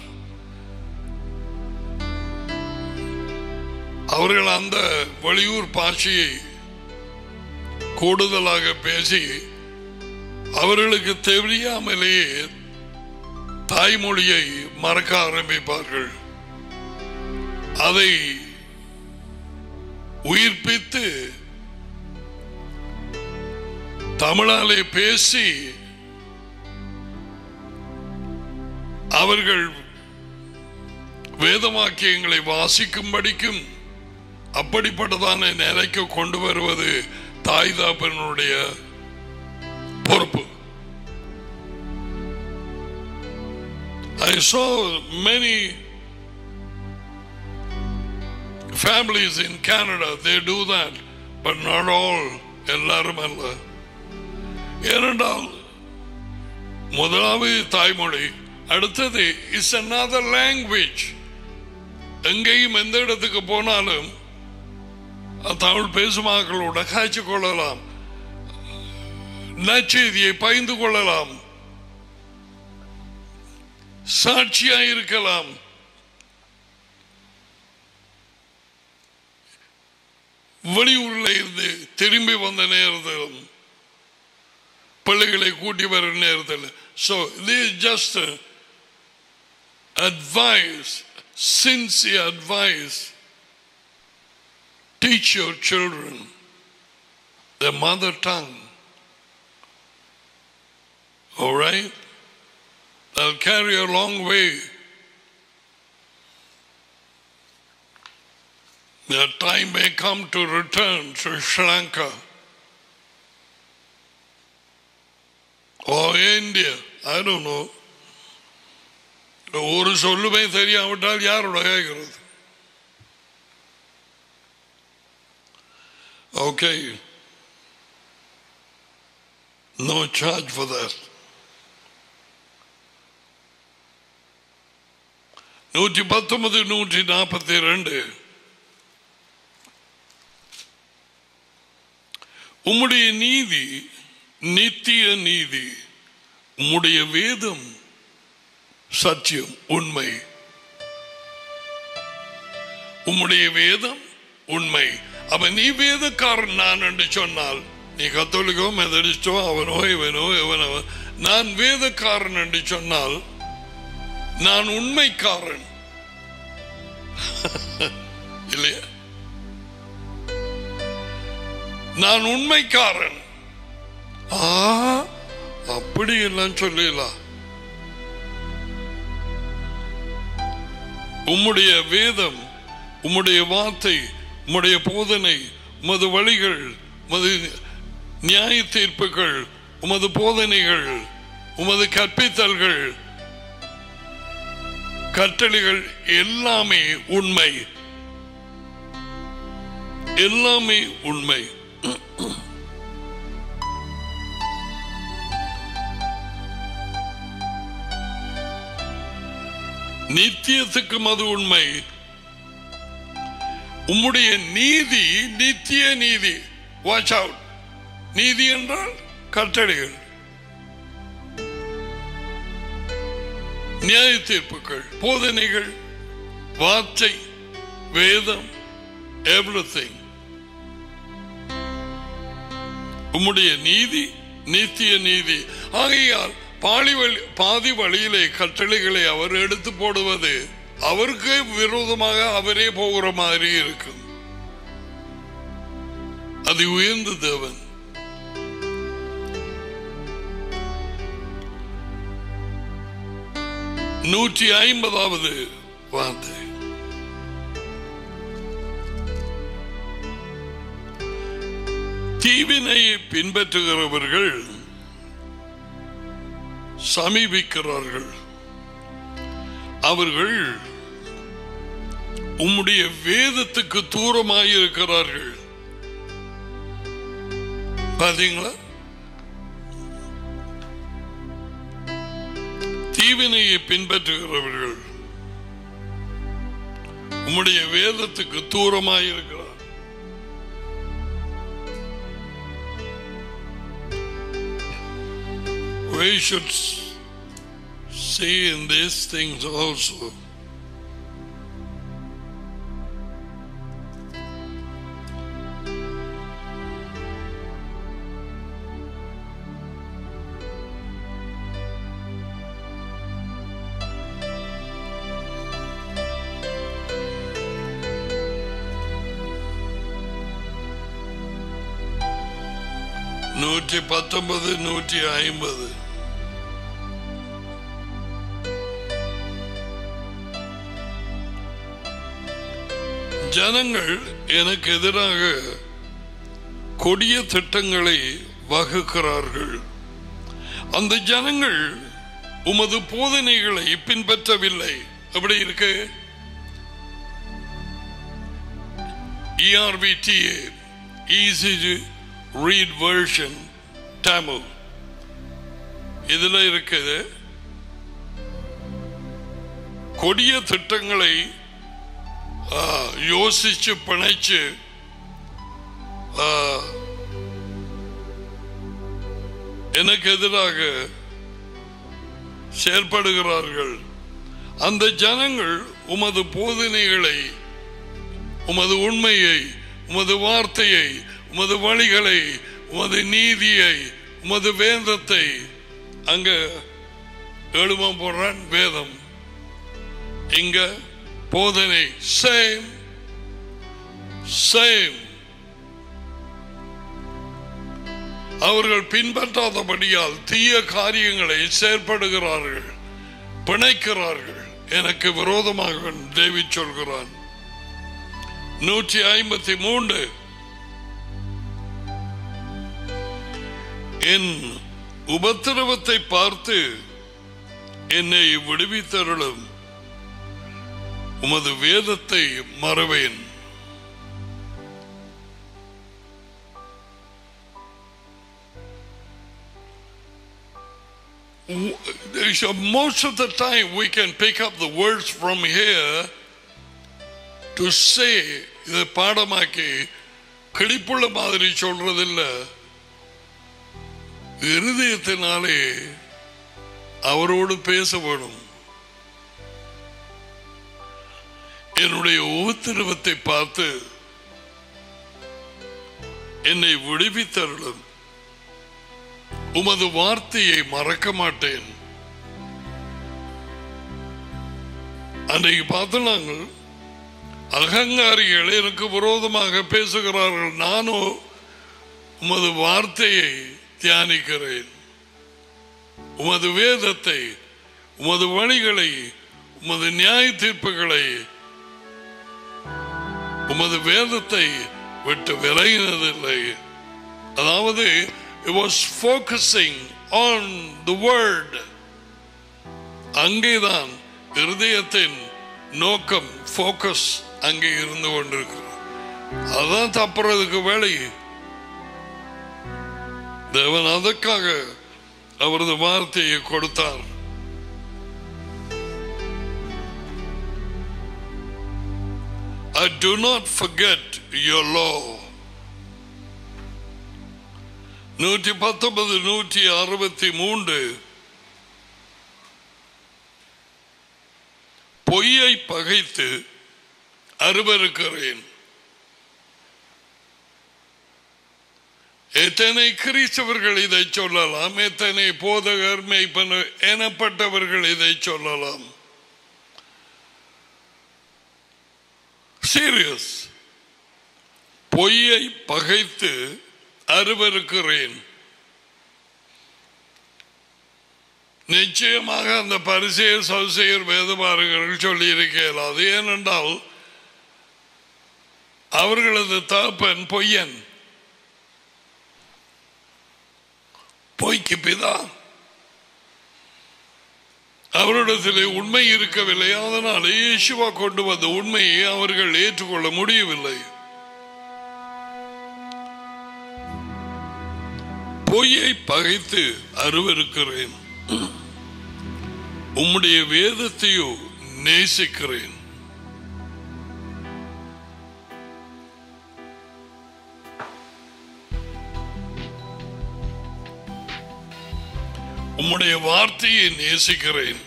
அவர்கள் அந்த வெளியூர் பாஷையை கூடுதலாக பேசி அவர்களுக்கு தெரியாமலேயே தாய்மொழியை மறக்க ஆரம்பிப்பார்கள். அதை உயிர்ப்பித்து தமிழாலே பேசி அவர்கள் வேதவாக்கியங்களை வாசிக்கும்படிக்கும் அப்படிப்பட்டதான நிலைக்கு கொண்டு வருவது தாய் தாப்பனுடைய பொறுப்பு. I saw many families in Canada, they do that, but not all. எல்லாரும் அல்ல. ஏனென்றால் முதலாவது தாய்மொழி, அடுத்தது is another language. எங்கேயும் எந்த இடத்துக்கு போனாலும் தமிழ் பேசும் மக்களோட காய்ச்சி கொள்ளலாம், நற்செய்தியை பகிர்ந்து கொள்ளலாம், சாட்சியாயிருக்கலாம். வெளியூரில் இருந்து திரும்பி வந்த நேரத்தில் பிள்ளைகளை கூட்டி வர நேரத்தில். So this is just advice, sincere advice. Teach your children their mother tongue. All right? They'll carry a long way. Their time may come to return to Sri Lanka or India. I don't know. ஒரு சொல்லுமே தெரியாவிட்டால் யாரோட கேட்கிறது? Okay. No charge for that. நூற்றி பத்தொன்பது நூற்றி நாற்பத்தி இரண்டு. உம்முடைய நீதி நித்திய நீதி, உம்முடைய வேதம் சத்தியம் உண்மை. உம்முடைய வேதம் உண்மை. அப்ப நீ வேதக்காரன் நான் என்று சொன்னால், நீ கத்தோலிக்கோ மெதடிஸ்டோ அவனோ இவனோ இவனோ, நான் வேதக்காரன் என்று சொன்னால் நான் உண்மைக்காரன் இல்லையா? நான் உண்மைக்காரன். ஆ அப்படி எல்லாம் சொல்லலாம். உம்முடைய வேதம், உம்முடைய வார்த்தை, உம்முடைய போதனை, உமது வழிகள், உமது நியாய தீர்ப்புகள், உமது போதனைகள், உமது கற்பித்தல்கள், கட்டளைகள் எல்லாமே உண்மை. எல்லாமே உண்மை. நித்தியத்துக்கும் அது உண்மை. உம்முடைய நீதி நித்திய நீதி. Watch out. நீதி என்றால் கட்டளைகள், நியாய தீர்ப்புகள், போதனைகள், வார்த்தை, வேதம், எவ்ரிதிங். உம்முடைய நீதி நித்திய நீதி. ஆகையால் பாதி வழி பாதி வழியிலே கட்டளைகளை அவர் எடுத்து போடுவது அவருக்கு விரோதமாக அவரே போகிற மாதிரி இருக்கும். அது உயர்ந்த தேவன். நூற்றி ஐம்பதாவது வார்த்தை. தீவினையை பின்பற்றுகிறவர்கள் சமீபிக்கிறார்கள். அவர்கள் உம்முடைய வேதத்துக்கு தூரமாயிருக்கிறார்கள். பாத்தீங்களா? தீவினையை பின்பற்றுகிறவர்கள் உம்முடைய வேதத்துக்கு தூரமாயிருக்கிறார். We should see in these things also. நூற்றி பத்தொன்பது நூற்றி ஐம்பது. ஜனங்கள் எனக்கு எதிராக கொடிய திட்டங்களை வகுக்கிறார்கள். அந்த ஜனங்கள் உமது போதனைகளை பின்பற்றவில்லை. அப்படி இருக்கு. E R V T A, easy to read version, Tamil. இதுல இருக்குது. கொடிய திட்டங்களை யோசிச்சு பிணைச்சு எனக்கு எதிராக செயல்படுகிறார்கள். அந்த ஜனங்கள் உமது போதனைகளை, உமது உண்மையை, உமது வார்த்தையை, உமது வழிகளை, உமது நீதியை, உமது வேதத்தை, அங்க எழுமா போடுறான் வேதம், இங்க போதனை, சேம் சேம். அவர்கள் பின்பற்றாதபடியால் தீய காரியங்களை செயற்படுகிறார்கள், பிணைக்கிறார்கள். எனக்கு விரோதமாக டேவிட் சொல்கிறான். நூற்றி ஐம்பத்தி மூன்று. என் உபத்திரவத்தை பார்த்து என்னை விடுவித்தருளும், உமது வேதத்தை மறவேன். So most of the time we can pick up the words from here to say இதை பாடமாக்கி கிளிப்புள்ள மாதிரி சொல்றதில்ல. இருதயத்தினாலே அவரோடு பேச வேணும். என்னுடைய உபத்திரவத்தை பார்த்து என்னை விடுவித்தருளும். உமது வார்த்தையை மறக்க மாட்டேன். அன்றைக்கு பார்த்து நாங்கள் அகங்காரிகள் எனக்கு விரோதமாக பேசுகிறார்கள், நானோ உமது வார்த்தையை தியானிக்கிறேன். உமது வேதத்தை, உமது வழிகளை, உமது நியாய தீர்ப்புகளை, உமது வேதத்தை விட்டு விலகினதில்லை. அதாவது it was focusing on the word. அங்கேதான் இருதயத்தின் நோக்கம், போக்கஸ் அங்கே இருந்து கொண்டிருக்கிறது. அதான் தப்புறதுக்கு வேலை. தேவன் அதற்காக அவரது வார்த்தையை கொடுத்தார். I do not forget your law. நூற்றி பத்தொன்பது நூற்றி அறுபத்தி மூன்று பொய்யை பகைத்து அருவருக்கிறேன். எத்தனை கிறிஸ்தவர்கள் இதை சொல்லலாம், எத்தனை போதகர் மேய்ப்பன் எனப்பட்டவர்கள் இதை சொல்லலாம். சீரியஸ். பொய்யை பகைத்து அருவருக்கிறேன். நிச்சயமாக அந்த பரிசேயர் சதுசேயர் வேதபாரகர்கள் சொல்லி இருக்கிறார். ஏனென்றால் அவர்களது தகப்பன் பொய்யன், பொய்க்கு பிதா. அவரிடத்திலே உண்மை இருக்கவில்லை. அதனாலே இயேசுவா கொண்டு வந்த உண்மையை அவர்கள் ஏற்றுக்கொள்ள முடியவில்லை. பொய்யை பகைத்து அருவருக்கிறேன், உம்முடைய வேதத்தையோ நேசிக்கிறேன். உம்முடைய வார்த்தையை நேசிக்கிறேன்.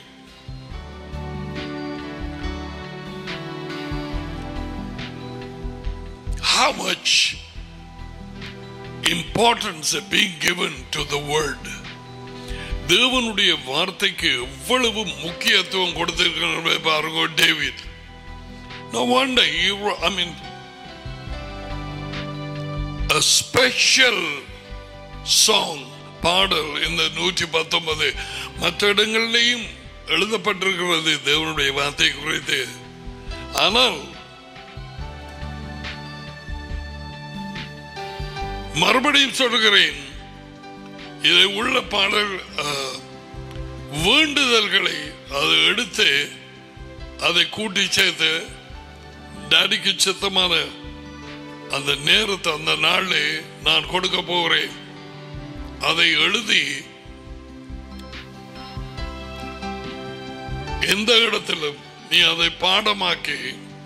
How much importance is being given to the word. தேவனுடைய வார்த்தைக்கு எவ்வளவு முக்கியத்துவம் கொடுத்திருக்கிறார் பாருங்க. David, no wonder he, I mean, a special song, பாடல் இந்த நூற்றி பத்தொன்பது மற்ற இடங்களிலேயும் எழுதப்பட்டிருக்கிறது தேவனுடைய வார்த்தை குறித்து. ஆனால் மறுபடியும் சொல்கிறேன், இதை உள்ள பாடல் வேண்டுதல்களை அதை எடுத்து அதை கூட்டி சேர்த்து டாடிக்கு சித்தமான அந்த நேரத்தை அந்த நாளே நான் கொடுக்க போகிறேன். அதை எழுதி எந்த இடத்திலும் நீ அதை பாடமாக்கி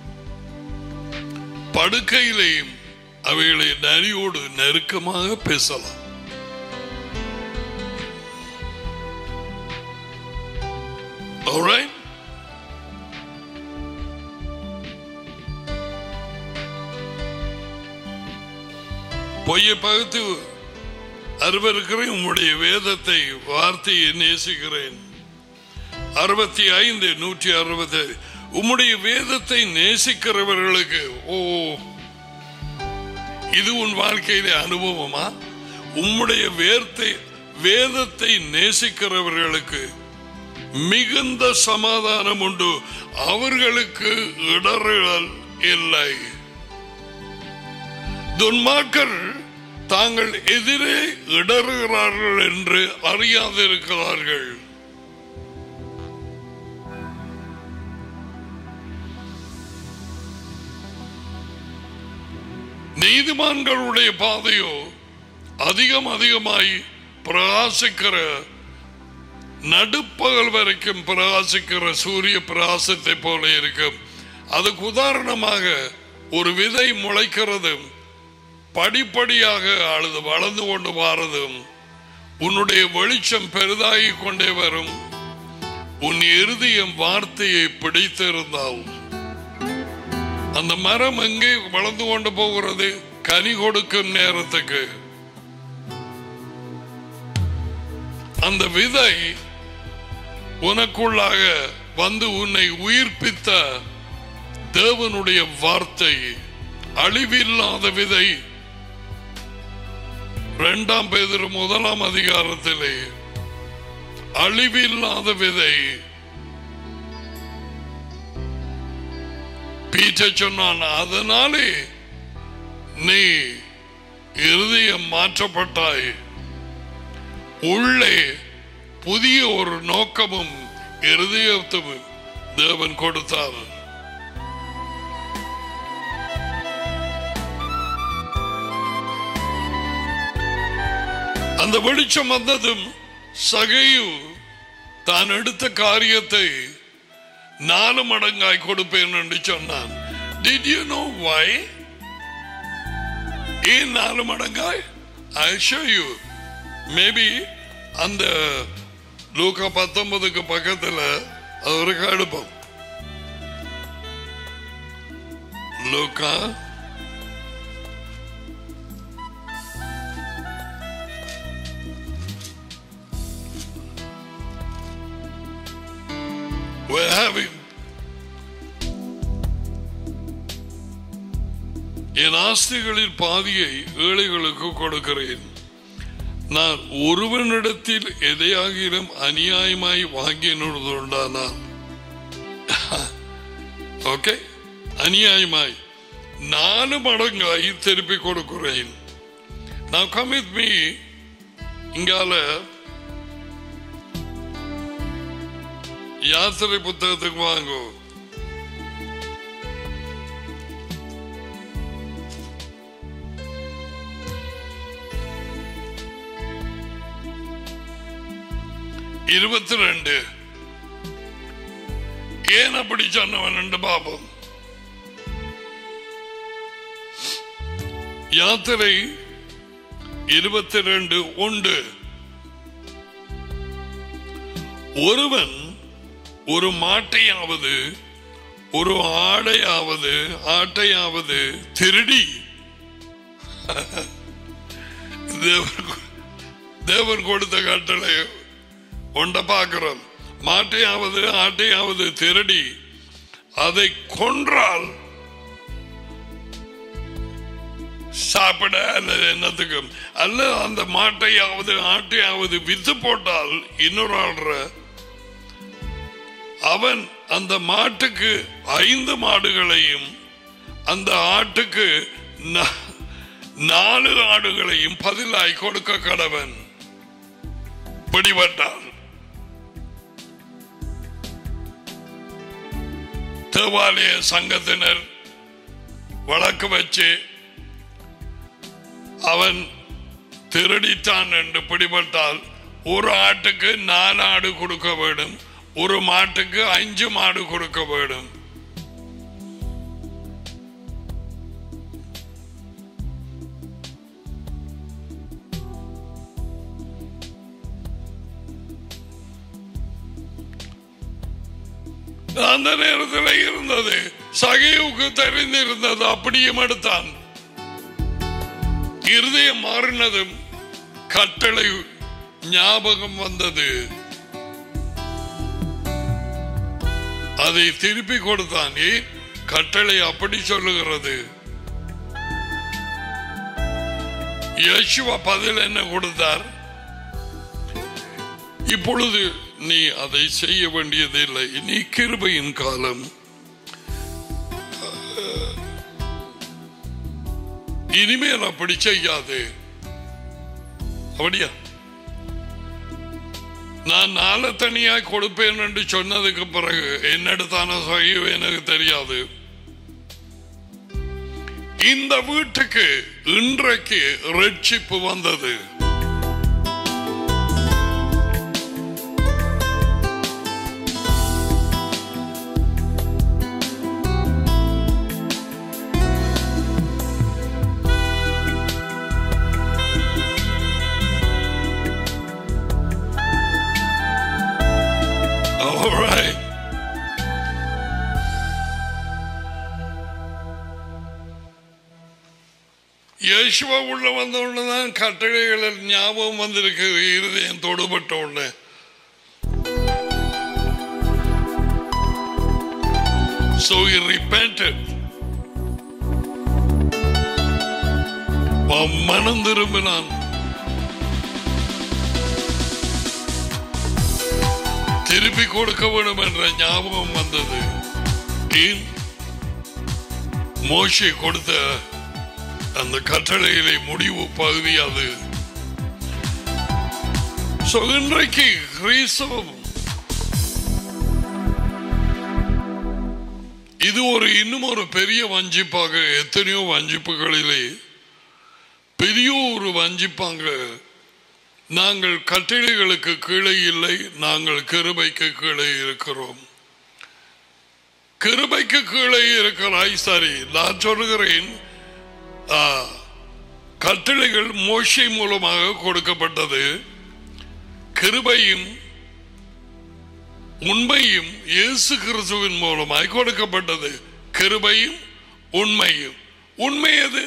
படுக்கையிலேயும் அவைகளை நரியோடு நெருக்கமாக பேசலாம். Alright? பொய்யை பகுத்து அருவருக்கிறேன், உம்முடைய வேதத்தை வார்த்தையை நேசிக்கிறேன். அறுபத்தி ஐந்து நூற்றி அறுபது உம்முடைய வேதத்தை நேசிக்கிறவர்களுக்கு, ஓ, இது உன் வாழ்க்கையிலே அனுபவமா? உம்முடைய வேர்த்தை வேதத்தை நேசிக்கிறவர்களுக்கு மிகுந்த சமாதானம் உண்டு, அவர்களுக்கு இடறுதல் இல்லை. துன்மார்க்கர் தாங்கள் எதிரே இடறுகிறார்கள் என்று அறியாதிருக்கிறார்கள். நீதிமான்களுடைய பாதையோ அதிகம் அதிகமாய் பிரகாசிக்கிற நடுப்பகல் வரைக்கும் பிரகாசிக்கிற சூரிய பிரகாசத்தை போல இருக்கும். அதுக்கு உதாரணமாக ஒரு விதை முளைக்கிறதும் படிப்படியாக அழுது வளர்ந்து கொண்டு வாரதும் உன்னுடைய வெளிச்சம் பெரிதாகி கொண்டே வரும். உன் இருதயம் வார்த்தையை பிடித்திருந்தால் அந்த மரம் எங்கே வளர்ந்து கொண்டு போகிறது? கனி கொடுக்கும் நேரத்துக்கு. அந்த விதை உனக்குள்ளாக வந்து உன்னை உயிர்ப்பித்த தேவனுடைய வார்த்தை, அழிவில்லாத விதை. இரண்டாம் பேதுரு முதலாம் அதிகாரத்திலே அழிவில்லாத விதை. பீட்டர் சொன்னான், அதனாலே நீ இருதயம் மாற்றப்பட்டாய், உள்ளே புதிய ஒரு நோக்கமும் இருதயத்தும் தேவன் கொடுத்தார். அந்த வெளிச்சம் வந்ததும் சகையு தான் எடுத்த காரியத்தை நாலு மடங்காய் கொடுப்பேன் என்று சொன்னான். Did you know why? ஏன் நாலு மடங்காய்? I'll show you. Maybe அந்த லூக்கா பத்தொன்பதுக்கு பக்கத்துல அது ஒரு கடுப்பம். லூக்கா we're having என் ஆஸ்திகளில் பாதியை ஏழைகளுக்கு கொடுக்கிறேன். நான் ஒருவனிடத்தில் எதையாகிலும் அநியாயமாய் வாங்கினதுண்டானால், ஓகே, அநியாயமாய் நாலு மடங்காய் திருப்பி கொடுக்கிறேன். Now come with me. இங்கால யாத்திரை புத்தகத்துக்கு வாங்கோ. இருபத்தி ரெண்டு. ஏன் அப்படி சொன்னவன் என்று பாபம். யாத்திரை இருபத்தி ரெண்டு உண்டு. ஒருவன் ஒரு மாட்டையாவது ஒரு ஆடையாவது ஆட்டையாவது திருடி, தேவன் கொடுத்த கட்டளை ஒன்றை பார்க்கிறோம். மாட்டையாவது ஆட்டையாவது திருடி அதை கொன்றால் சாப்பிட அல்லது என்னத்துக்கும், அல்ல அந்த மாட்டையாவது ஆட்டையாவது வித்து போட்டால் இன்னொரு ஆள்ற, அவன் அந்த மாட்டுக்கு ஐந்து மாடுகளையும் அந்த ஆட்டுக்கு நாலு ஆடுகளையும் பதிலாய் கொடுக்க கடவன். பிடிபட்டான். தேவாலய சங்கத்தினர் வழக்கு வச்சு அவன் திருடித்தான் என்று பிடிபட்டால் ஒரு ஆட்டுக்கு நாலு ஆடு கொடுக்க வேண்டும், ஒரு மாட்டுக்கு அஞ்சு மாடு கொடுக்க வேண்டும். அந்த நேரத்தில் இருந்தது சகையுக்கு தெரிந்திருந்தது. அப்படியும் எடுத்தான். இருதயம் மாறினதும் கட்டளை ஞாபகம் வந்தது. அதை திருப்பி கொடுத்தான். கட்டளை அப்படி சொல்லுகிறது. யேசுவா பதில் என்ன கொடுத்தார்? இப்பொழுது நீ அதை செய்ய வேண்டியதில்லை, நீ கிருபையின் காலம், இனிமேல் அப்படி செய்யாது. அப்படியா? நான் நாளை தனியாய் கொடுப்பேன் என்று சொன்னதுக்கு பிறகு என்னெடுத்தான செய்ய எனக்கு தெரியாது. இந்த வீட்டுக்கு இன்றைக்கு ரட்சிப்பு வந்தது. All right. யேசுவா உள்ள வந்த உடனே தான் கட்டளைகள் ஞாபகம் வந்திருக்கு, இருதயம் தொடுபட்ட உடனே. So he repented. மனம் திரும்பினான். திருப்பி கொடுக்க வேண்டும் என்ற ஞாபகம் வந்தது. மோசே கொடுத்த அந்த கட்டளையிலே முடிவு பகுதி அது. இன்றைக்கு கிறிஸ்தவம் இது ஒரு இன்னும் ஒரு பெரிய வஞ்சிப்பாக, எத்தனையோ வஞ்சிப்புகளிலே பெரிய ஒரு வஞ்சிப்பாங்க. நாங்கள் கட்டளைகளுக்கு கீழே இல்லை, நாங்கள் கிருபைக்கு கீழே இருக்கிறோம். கிருபைக்கு கீழே இருக்கிறாய், சரி. நான் சொல்லுகிறேன், கட்டளைகள் மோசே மூலமாக கொடுக்கப்பட்டது. கிருபையும் உண்மையும் இயேசு கிறிஸ்துவின் மூலமாய் கொடுக்கப்பட்டது. கிருபையும் உண்மையும். உண்மை எது?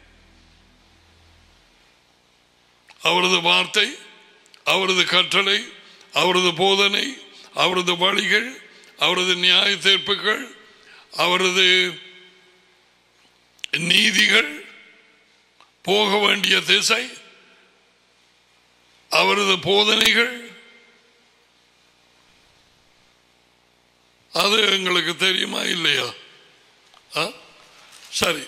அவரது வார்த்தை, அவரது கட்டளை, அவரது போதனை, அவரது வழிகள், அவரது நியாய தீர்ப்புகள், அவரது நீதிகள், போக வேண்டிய திசை, அவரது போதனைகள். அது எங்களுக்கு தெரியுமா இல்லையா? சரி,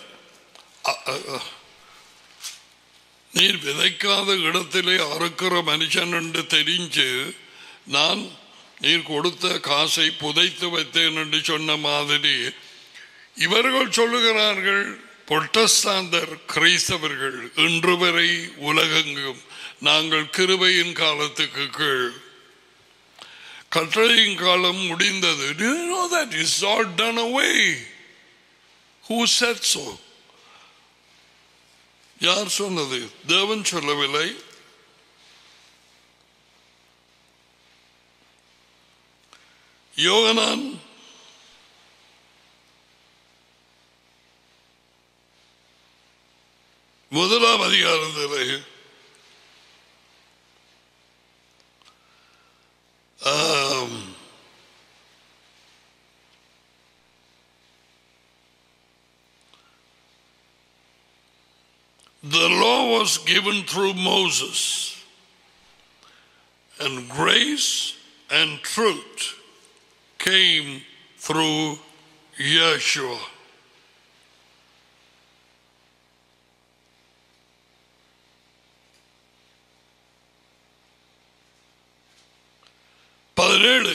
நீர் விதைக்காத இடத்திலே அறுக்கிற மனுஷன் என்று தெரிஞ்சு நான் நீர் கொடுத்த காசை புதைத்து வைத்தேன் என்று சொன்ன மாதிரி இவர்கள் சொல்லுகிறார்கள். புரட்டஸ்தாந்தர் கிறிஸ்தவர்கள் இன்று வரை உலகெங்கும் நாங்கள் கிருபையின் காலத்துக்கு கீழ், கட்டளையின் காலம் முடிந்தது. Do you know that it's all done away? Who said so? யார் சொன்னது? தேவன் சொல்லவில்லை. யோகனான் முதலாம் அதிகாரத்திலே the law was given through Moses, and grace and truth came through Yeshua. பதினேழு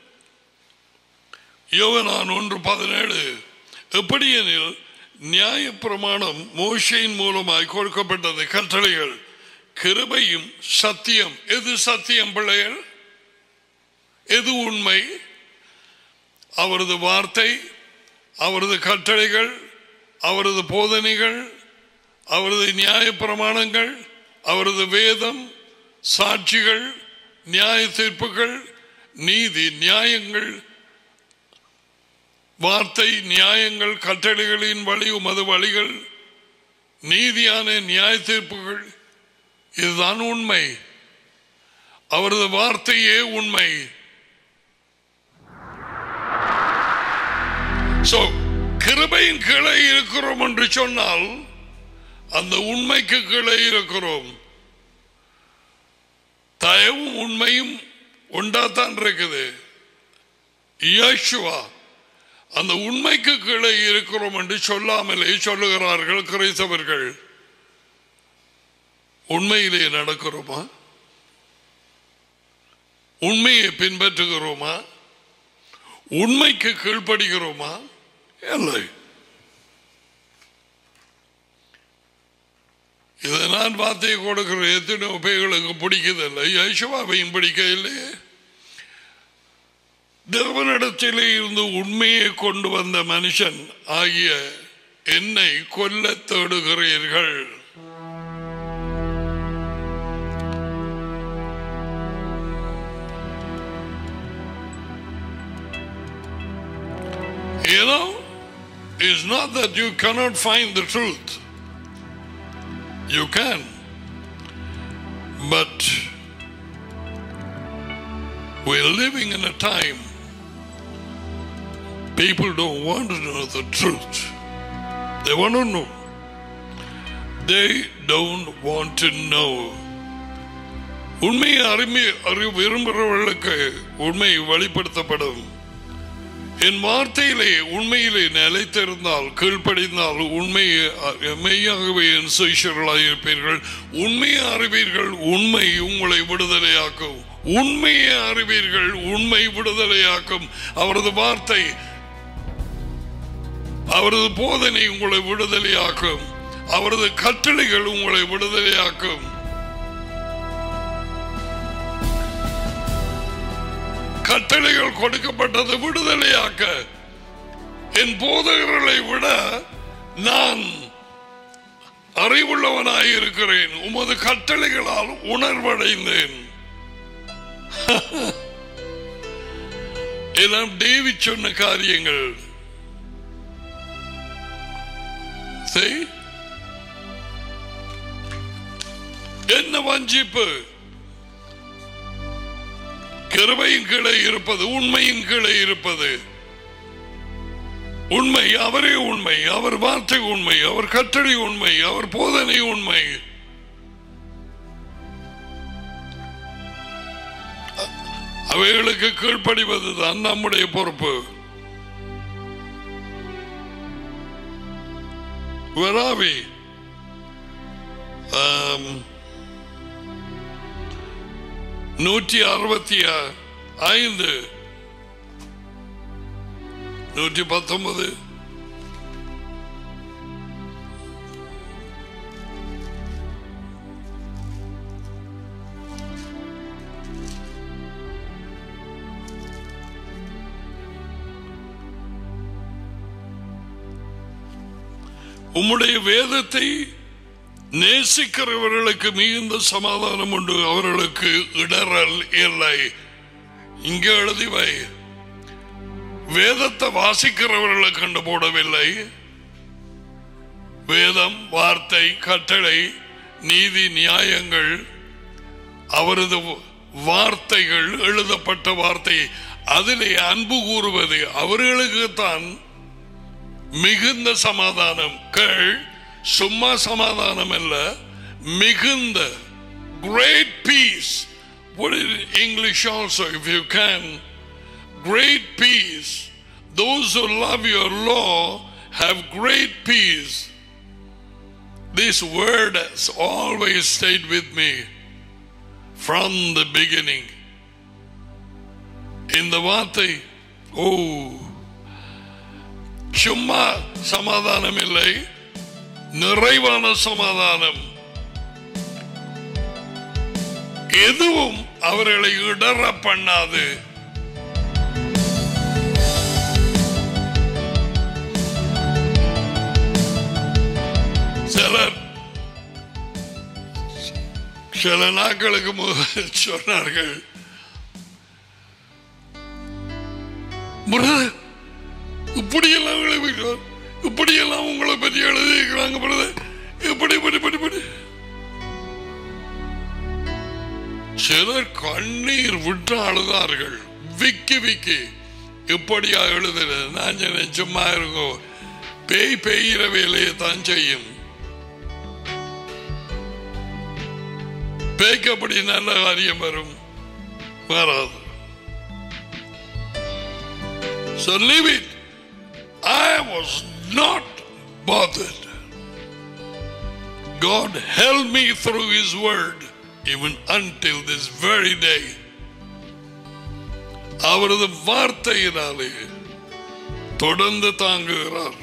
யோகனான் ஒன்று பதினேழு. எப்படி எனில் நியாய பிரமாணம் மோசேயின் மூலமாய் கொடுக்கப்பட்டது. கட்டளைகள் கிருபையும் சத்தியம். எது சத்தியம் பிள்ளைகள்? எது உண்மை? அவரது வார்த்தை, அவரது கட்டளைகள், அவரது போதனைகள், அவரது நியாய பிரமாணங்கள், அவரது வேதம், சாட்சிகள், நியாய தீர்ப்புகள், நீதி நியாயங்கள், வார்த்தை நியாயங்கள், கட்டளைகளின் வழி உமது வழிகள், நீதியான நியாய தீர்ப்புகள். இதுதான் உண்மை. அவரது வார்த்தையே உண்மை. கிருபையின் கீழே இருக்கிறோம் என்று சொன்னால் அந்த உண்மைக்கு கீழே இருக்கிறோம். தயவும் உண்மையும் உண்டாத்தான் இருக்குது. யேசுவா அந்த உண்மைக்கு கீழே இருக்கிறோம் என்று சொல்லாமலே சொல்லுகிறார்கள் கிறிஸ்தவர்கள். உண்மையிலே நடக்கிறோமா? உண்மையை பின்பற்றுகிறோமா? உண்மைக்கு கீழ்ப்படுகிறோமா? இல்லை. இதை நான் வார்த்தையை கொடுக்கிற எத்தனை உபயோகளுக்கு பிடிக்கதில்லை. யேசுவாவையும் பிடிக்க இல்லையே. தேவனிடத்திலே இருந்து உண்மையை கொண்டு வந்த மனுஷன் ஆகிய என்னை கொல்ல தேடுகிறீர்கள். You know, it's not that you cannot find the truth. You can. But we're living in a time people don't want to know the truth. They want to know. They don't want to know. உண்மையை அறிமை அறி விரும்புகிறவர்களுக்கு உண்மை வெளிப்படுத்தப்படும். என் வார்த்தையிலே உண்மையிலே நிலைத்திருந்தால் கீழ்ப்படிந்தால் உண்மையை மெய்யாகவே என் சிஷ்யர்களாக இருப்பீர்கள். உண்மையை அறிவீர்கள், உண்மை உங்களை விடுதலையாக்கும். உண்மையை அறிவீர்கள், உண்மை விடுதலையாக்கும். அவரது வார்த்தை, அவரது போதனை உங்களை விடுதலையாக்கும். அவரது கட்டளைகள் உங்களை விடுதலையாக்கும். கட்டளைகள் கொடுக்கப்பட்டது விடுதலையாக்க. என் போதகர்களை விட நான் அறிவுள்ளவனாய் இருக்கிறேன். உமது கட்டளைகளால் உணர்வடைந்தேன். எல்லாம் டேவிட் சொன்ன காரியங்கள். என்ன வஞ்சிப்பு! கிருபையின் கீழே இருப்பது, உண்மையின் கீழே இருப்பது. உண்மை, அவரே உண்மை, அவர் வார்த்தை உண்மை, அவர் கட்டளை உண்மை, அவர் போதனை உண்மை. அவைகளுக்கு கீழ்ப்படிவதுதான் நம்முடைய பொறுப்பு. வராவி நூற்றி அறுபத்தி ஐந்து நூற்றி பத்தொன்பது உம்முடைய வேதத்தை நேசிக்கிறவர்களுக்கு மிகுந்த சமாதானம் உண்டு, அவர்களுக்கு இடரல் இல்லை. இங்க எழுதிவை, வேதத்தை வாசிக்கிறவர்களுக்கு கண்டு போடவில்லை. வேதம், வார்த்தை, கட்டளை, நீதி, நியாயங்கள், அவரது வார்த்தைகள், எழுதப்பட்ட வார்த்தை, அதிலே அன்பு கூறுவது அவர்களுக்கு தான் மிகுந்த சமாதானம். கேள், சும்மா சமாதானம் அல்ல, மிகுந்த. Great peace. Put it in English also if you can. Great peace. Those who love your law have great peace. This word has always stayed with me from the beginning. In the வார்த்தை, oh, சும்மா சமாதானம் இல்லை, நிறைவான சமாதானம். எதுவும் அவர்களை இடற பண்ணாது. சிலர் சில நாட்களுக்கு முதல் சொன்னார்கள், இப்படியெல்லாம் விளைவிக்கிறார், இப்படியெல்லாம் உங்களை பற்றி எழுதியிருக்கிறாங்க, இப்படி இப்படி இப்படி இப்படி. சிலர் கண்ணீர் விட்டு அழுதார்கள், விக்கி விக்கி. இப்படியா எழுதுறது? நான் சொன்னேன், சும்மா இருக்கும், பேய் பெய்கிற வேலையை தான் செய்யும். பேய்க்கு அப்படி நல்ல காரியம் வரும்? வராது. So leave it. I was not bothered. God held me through His word even until this very day. அவரது வார்த்தையினாலே தொடர்ந்து தாங்குகிறார்.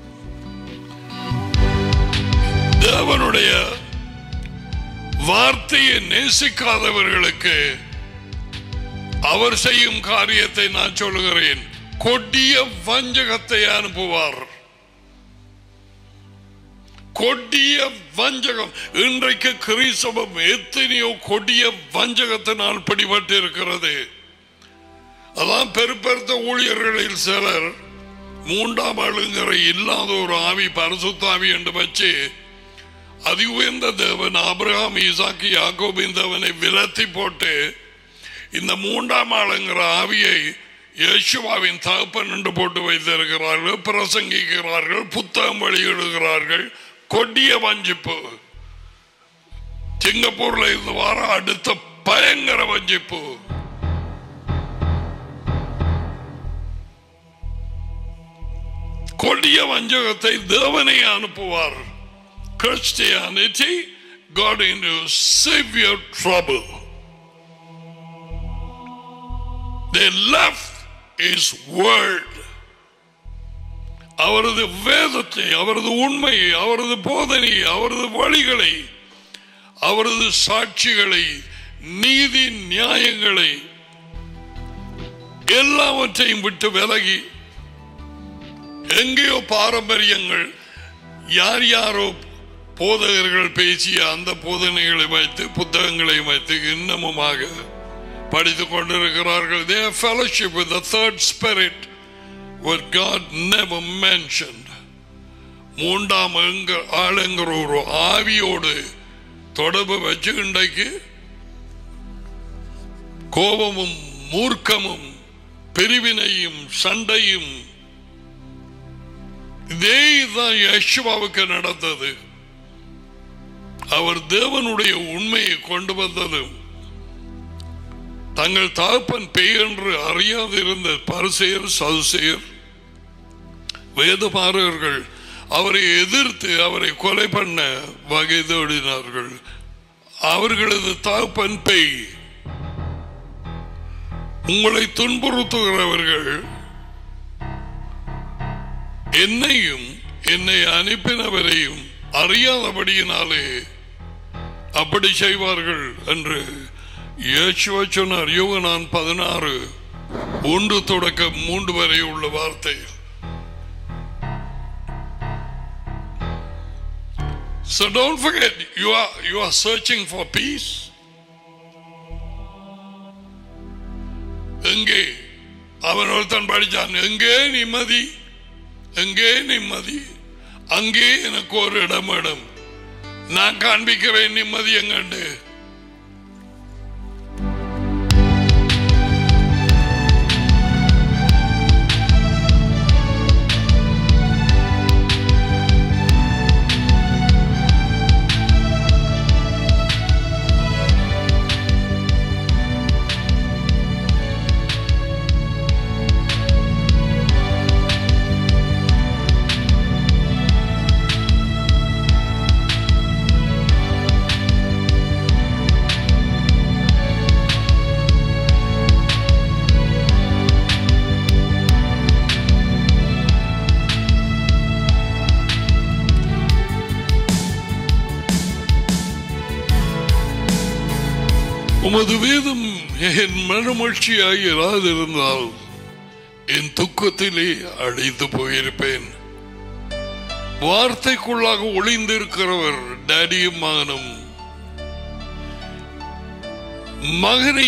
தேவனுடைய வார்த்தையை நேசிக்காதவர்களுக்கு அவர் செய்யும் காரியத்தை நான் சொல்லுகிறேன். கொடிய வஞ்சகத்தை அனுப்புவார். கொடிய வஞ்சகம். இன்றைக்கு கிறிஸ்தவம் எத்தனையோ கொடிய வஞ்சகத்தினால் பிடிபட்டு இருக்கிறது. அதான் பெருப்பெருத்த ஊழியர்களில் சிலர் மூன்றாம் ஆளுங்கிற இல்லாத ஒரு ஆவி பரிசுத்தாவி என்று வச்சு அதி உயர்ந்த தேவன் ஆபிரகாம் ஈசாக்கு யாக்கோபின் தேவனை விலத்தி போட்டு இந்த மூன்றாம் ஆளுங்கிற ஆவியை இயேசுவாவின் தகப்பன் என்று போட்டு வைத்திருக்கிறார்கள், பிரசங்கிக்கிறார்கள், புத்தகம் வெளியிடுகிறார்கள். கொடிய வஞ்சிப்பு. சிங்கப்பூர்ல இருந்து வார அடுத்த பயங்கர வஞ்சிப்பு. கொடிய வஞ்சகத்தை தேவனை அனுப்புவார். Christianity got into severe trouble. They left his word. அவரது வேதத்தை, அவரது உண்மையை, அவரது போதனை, அவரது வழிகளை, அவரது சாட்சிகளை, நீதி நியாயங்களை எல்லாவற்றையும் விட்டு விலகி எங்கேயோ பாரம்பரியங்கள், யார் யாரோ போதகர்கள் பேசிய அந்த போதனைகளை வைத்து புத்தகங்களை வைத்து இன்னமுமாக படித்துக் கொண்டிருக்கிறார்கள். They have fellowship with the third spirit what God never mentioned. மூன்றாம் ஆளுங்கிற ஒரு ஆவியோடு தொடர்பு வச்சு இன்றைக்கு கோபமும் மூர்க்கமும் பிரிவினையும் சண்டையும் இதேதான் யெஷுவாவுக்கு நடந்தது. அவர் தேவனுடைய உண்மையை கொண்டு வந்ததும் தங்கள் தகப்பன் பேய் என்று அறியாதிருந்த பரிசேயர் சதுசேயர் வேதபாரகர்கள் அவரை எதிர்த்து அவரை கொலை பண்ண வகை தேடினார்கள். அவர்களது தகப்பன் பேய். உங்களை துன்புறுத்துகிறவர்கள் என்னையும் என்னை அனுப்பினவரையும் அறியாதபடியினாலே அப்படி செய்வார்கள் என்று இயேசுவா சொன்னார். யோவான் பதினாறு ஒன்று தொடக்க மூன்று வரை உள்ள வார்த்தை. So don't forget, you are you are searching for peace. எங்கே அவன் ஒருத்தன் படித்தான், எங்கே நிம்மதி, எங்கே நிம்மதி, அங்கே எனக்கு ஒரு இடம் இடம், நான் காண்பிக்கிறேன் நிம்மதி எங்கண்டு. உமது வேதம் என் மனமகிழ்ச்சியாய் இராதிருந்தால் என் துக்கத்திலே அடைந்து போயிருப்பேன். வார்த்தைக்குள்ளாக ஒளிந்திருக்கிறவர் டாடியும் மகனும். மகனை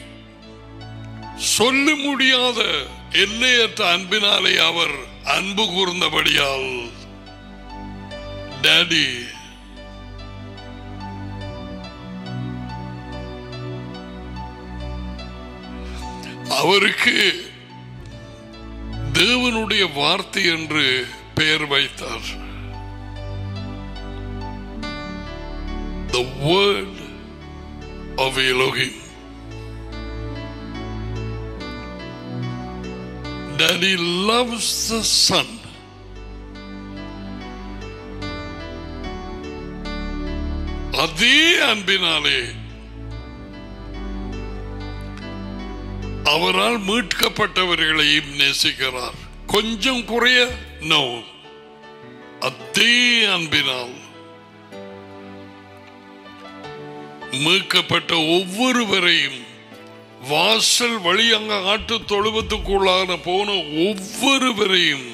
சொல்ல முடியாத எல்லையற்ற அன்பினாலே அவர் அன்பு கூர்ந்தபடியால் டாடி அவருக்கு தேவனுடைய வார்த்தை என்று பெயர் வைத்தார். The word of Elohim. Daddy loves the son. அதே அன்பினாலே அவரால் மீட்கப்பட்டவர்களையும் நேசிக்கிறார். கொஞ்சம் குறைய நோ, அதே அன்பினால் மீட்கப்பட்ட ஒவ்வொருவரையும் வாசல் வழி அங்க ஆட்டு தொழுவத்துக்குள்ளான போன ஒவ்வொருவரையும்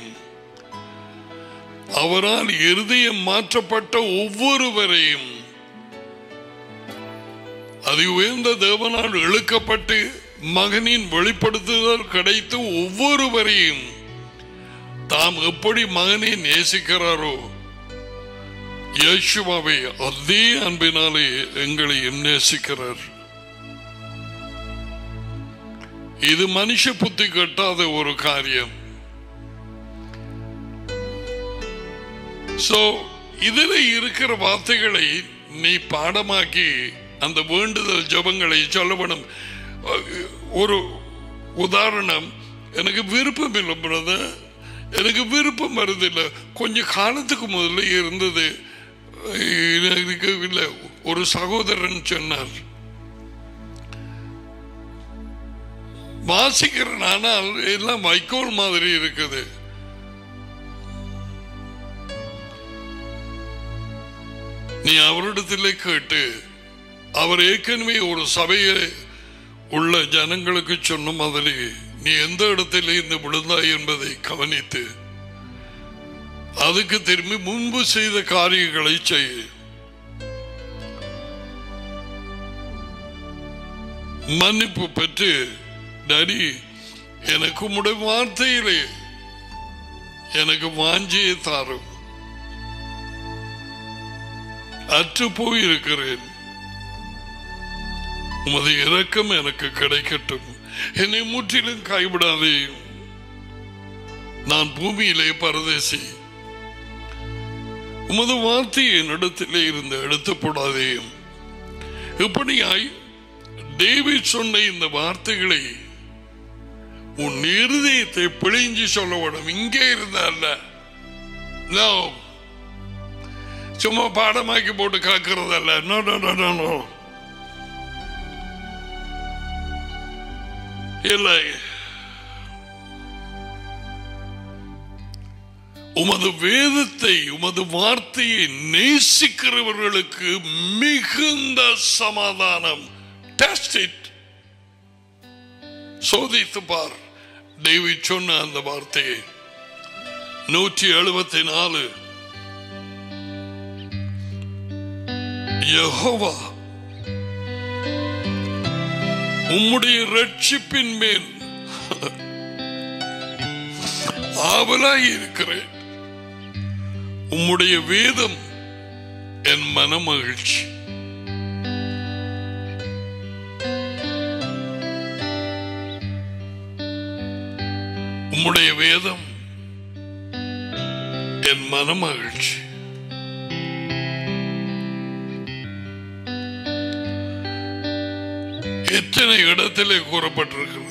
அவரால் இருதயம் மாற்றப்பட்ட ஒவ்வொருவரையும் அது உயர்ந்த தேவனால் இழுக்கப்பட்டு மகனின் வெளிப்படுத்துதல் கிடைத்து ஒவ்வொருவரையும் தாம் எப்படி மகனை நேசிக்கிறாரோ இயேசுவாவை அதே அன்பினாலே எங்களையும் நேசிக்கிறார். இது மனுஷ புத்தி கட்டாத ஒரு காரியம். சோ இதில் இருக்கிற வார்த்தைகளை நீ பாடமாக்கி அந்த வேண்டுதல் ஜபங்களை சொல்லணும். ஒரு உதாரணம், எனக்கு விருப்பம் இல்லை பிரதர், எனக்கு விருப்பம் வருதில்லை. கொஞ்சம் காலத்துக்கு முதல்ல இருந்தது. இல்லை, ஒரு சகோதரன் சொன்னார், வாசிக்கிறேன் ஆனால் எல்லாம் வைக்கோல் மாதிரி இருக்குது. நீ அவரிடத்திலே கேட்டு, அவர் ஏற்கனவே ஒரு சபையை உள்ள ஜனங்களுக்கு சொன்ன மாதிரி நீ எந்த இடத்திலே இந்த விழுந்தாய் என்பதை கவனித்து அதுக்கு திரும்பி முன்பு செய்த காரியங்களை செய்ய. மன்னிப்பு பெற்று, டாடி எனக்கு உம்முடைய வார்த்தையிலே எனக்கு வாஞ்சியை தாரும், அற்று போயிருக்கிறேன், உமது இரக்கம் எனக்கு கிடைக்கட்டும், என்னை முற்றிலும் கைவிடாதே, நான் பூமியிலே பரதேசி, உமது வார்த்தையை என்னிடத்திலே இருந்து எடுத்து போடாதே. இப்படியாய் டேவிட் சொன்ன இந்த வார்த்தைகளை உன் இருதயத்தை பிழிஞ்சு சொல்ல வேண்டும். இங்கே இருந்தால சும்மா பாடமாக்கி போட்டு காக்கிறதல்ல. No no no no no இல்லை. உமது வேதத்தை, உமது வார்த்தையை நேசிக்கிறவர்களுக்கு மிகுந்த சமாதானம். டெஸ்ட் இட், சோதித்து பார். டேவிட் சொன்ன அந்த வார்த்தையை நூற்றி எழுபத்தி நாலு யெகோவா உம்முடைய ரட்சிப்பின் மேல் ஆவலாய் இருக்கிறேன், உம்முடைய வேதம் என் மன மகிழ்ச்சி. உம்முடைய வேதம் என் மன மகிழ்ச்சி. எத்தனை இடத்திலே கூறப்பட்டிருக்கிறது.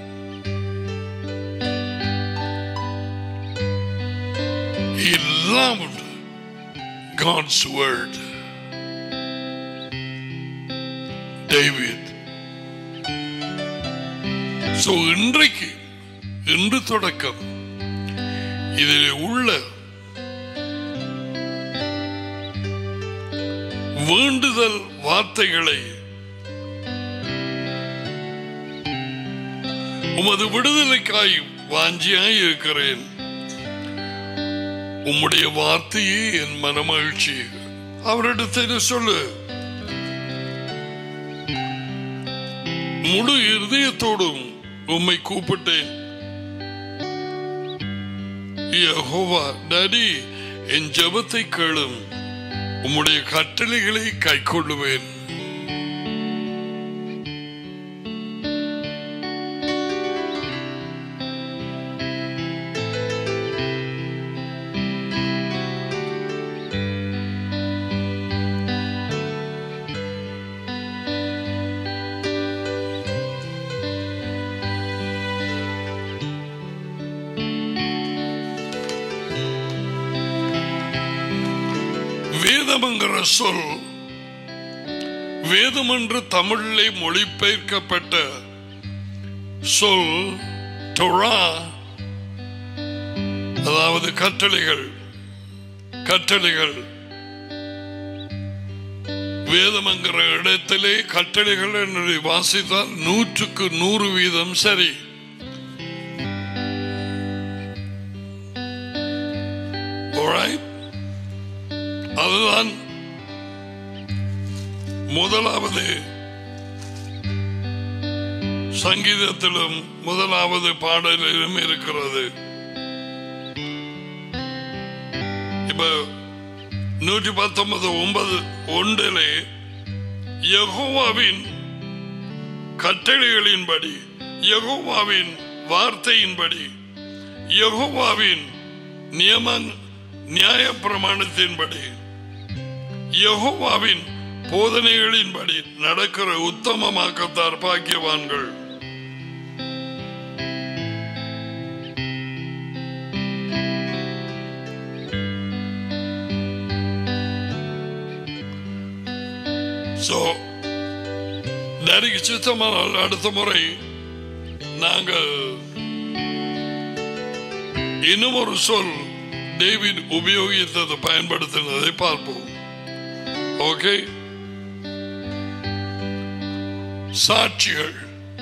எல்லாம் உண்டு. God's word. David. So இன்றைக்கு, இன்று தொடக்கம் இதில் உள்ள வேண்டுதல் வார்த்தைகளை உமது விடுதலைக்காய் வாஞ்சியாய் இருக்கிறேன், உம்முடைய வார்த்தையே என் மனமகிழ்ச்சி. அவரிடத்தில் சொல்லு, முழு இருதயத்தோடும் உம்மை கூப்பிட்டேன். யெகோவா, டாடி என் ஜெபத்தை கேளும், உம்முடைய கட்டளைகளை கைக்கொள்ளுவேன். வேதம்ங்கிற சொல், வேதம் என்று தமிழிலே மொழிபெயர்க்கப்பட்ட சொல் டோரா, அதாவது கட்டளைகள். கட்டளைகள் வேதம் என்கிற இடத்திலே கட்டளைகள் என்று வாசித்தால் நூற்றுக்கு நூறு வீதம் சரி. அதுதான் முதலாவது சங்கீதத்திலும் முதலாவது பாடலிலும் இருக்கிறது. இப்ப நூற்றி பத்தொன்பது ஒன்பது ஒன்றிலே யெகோவாவின் கட்டளைகளின்படி, யெகோவாவின் வார்த்தையின்படி, யெகோவாவின் நியம நியாய பிரமாணத்தின்படி, யெகோவாவின் போதனைகளின்படி நடக்கிற உத்தமமாக்கத்தார் பாக்கியவான்கள். So, நரிக்கு சித்தமானால் அடுத்த முறை நாங்கள் இன்னும் ஒரு சொல் டேவிட் உபயோகித்தது பயன்படுத்தினதை பார்ப்போம். ஓகே, சாட்சிகள்.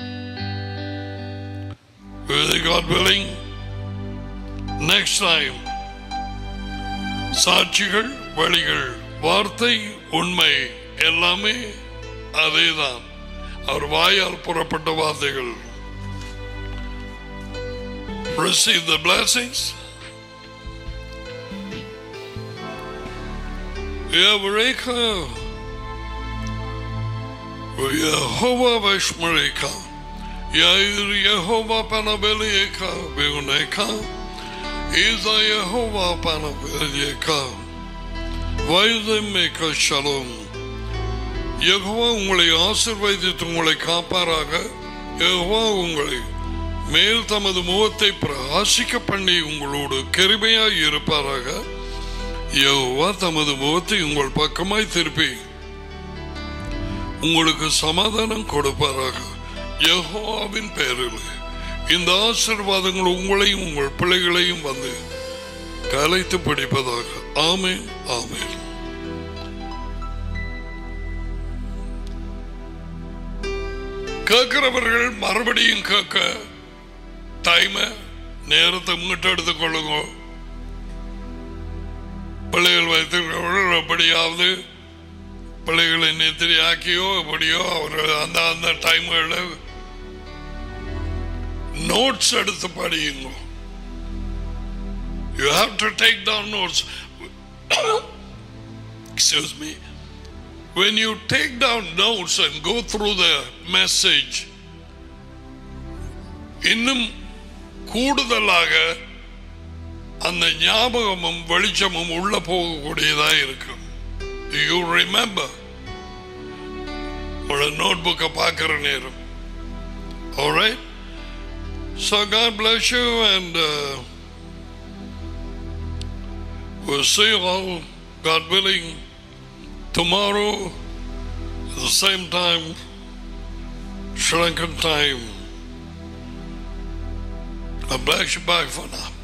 God willing, next time சாட்சிகள், வழிகள், வார்த்தை, உண்மை எல்லாமே அதேதான். அவர் வாயால் புறப்பட்ட வார்த்தைகள். Receive the blessings. Eureka. Yehovah Vashmareka. Yair Yehovah Panabeleka. Veuneka. Isa Yehovah Panabeleka. Vaizemeka Shalom. Jehovah உங்களை ஆசீர்வதித்து உங்களை காப்பாராக. யெகோவா உங்களை மேல் தமது முகத்தை பிரகாசிக்க பண்ணி உங்களோடு கிருபையாய் இருப்பாராக. யெகோவா தமது முகத்தை உங்கள் பக்கமாய் திருப்பி உங்களுக்கு சமாதானம் கொடுப்பாராக. யெகோவாவின் பெயரில் இந்த ஆசீர்வாதங்கள் உங்களையும் உங்கள் பிள்ளைகளையும் வந்து கலைத்து பிடிப்பதாக. ஆமென், ஆமென். கேட்கிறவர்கள் மறுபடியும் கேட்க டைம நேரத்தை முன்னிட்டு எடுத்துக் கொள்ளுங்க. பிள்ளைகள் வைத்திருக்கிறவர்கள் எப்படியாவது பிள்ளைகளை நெத்திரி ஆக்கியோ எப்படியோ அவர்கள் அந்த அந்த டைம்களில் நோட்ஸ் எடுத்து படியுங்க. You have to take down notes. Excuse me. When you take down notes and go through the message, இன்னும் கூடுதலாக அந்த ஞாபகமும் வெளிச்சமும் உள்ள போகக்கூடியதா இருக்கும். You remember ஒரு நோட்புக்கை பார்க்கிற நேரம். All right? So God bless you and uh, we'll see you all, God willing, tomorrow at the same time, Sri Lankan time. I bless you back for now.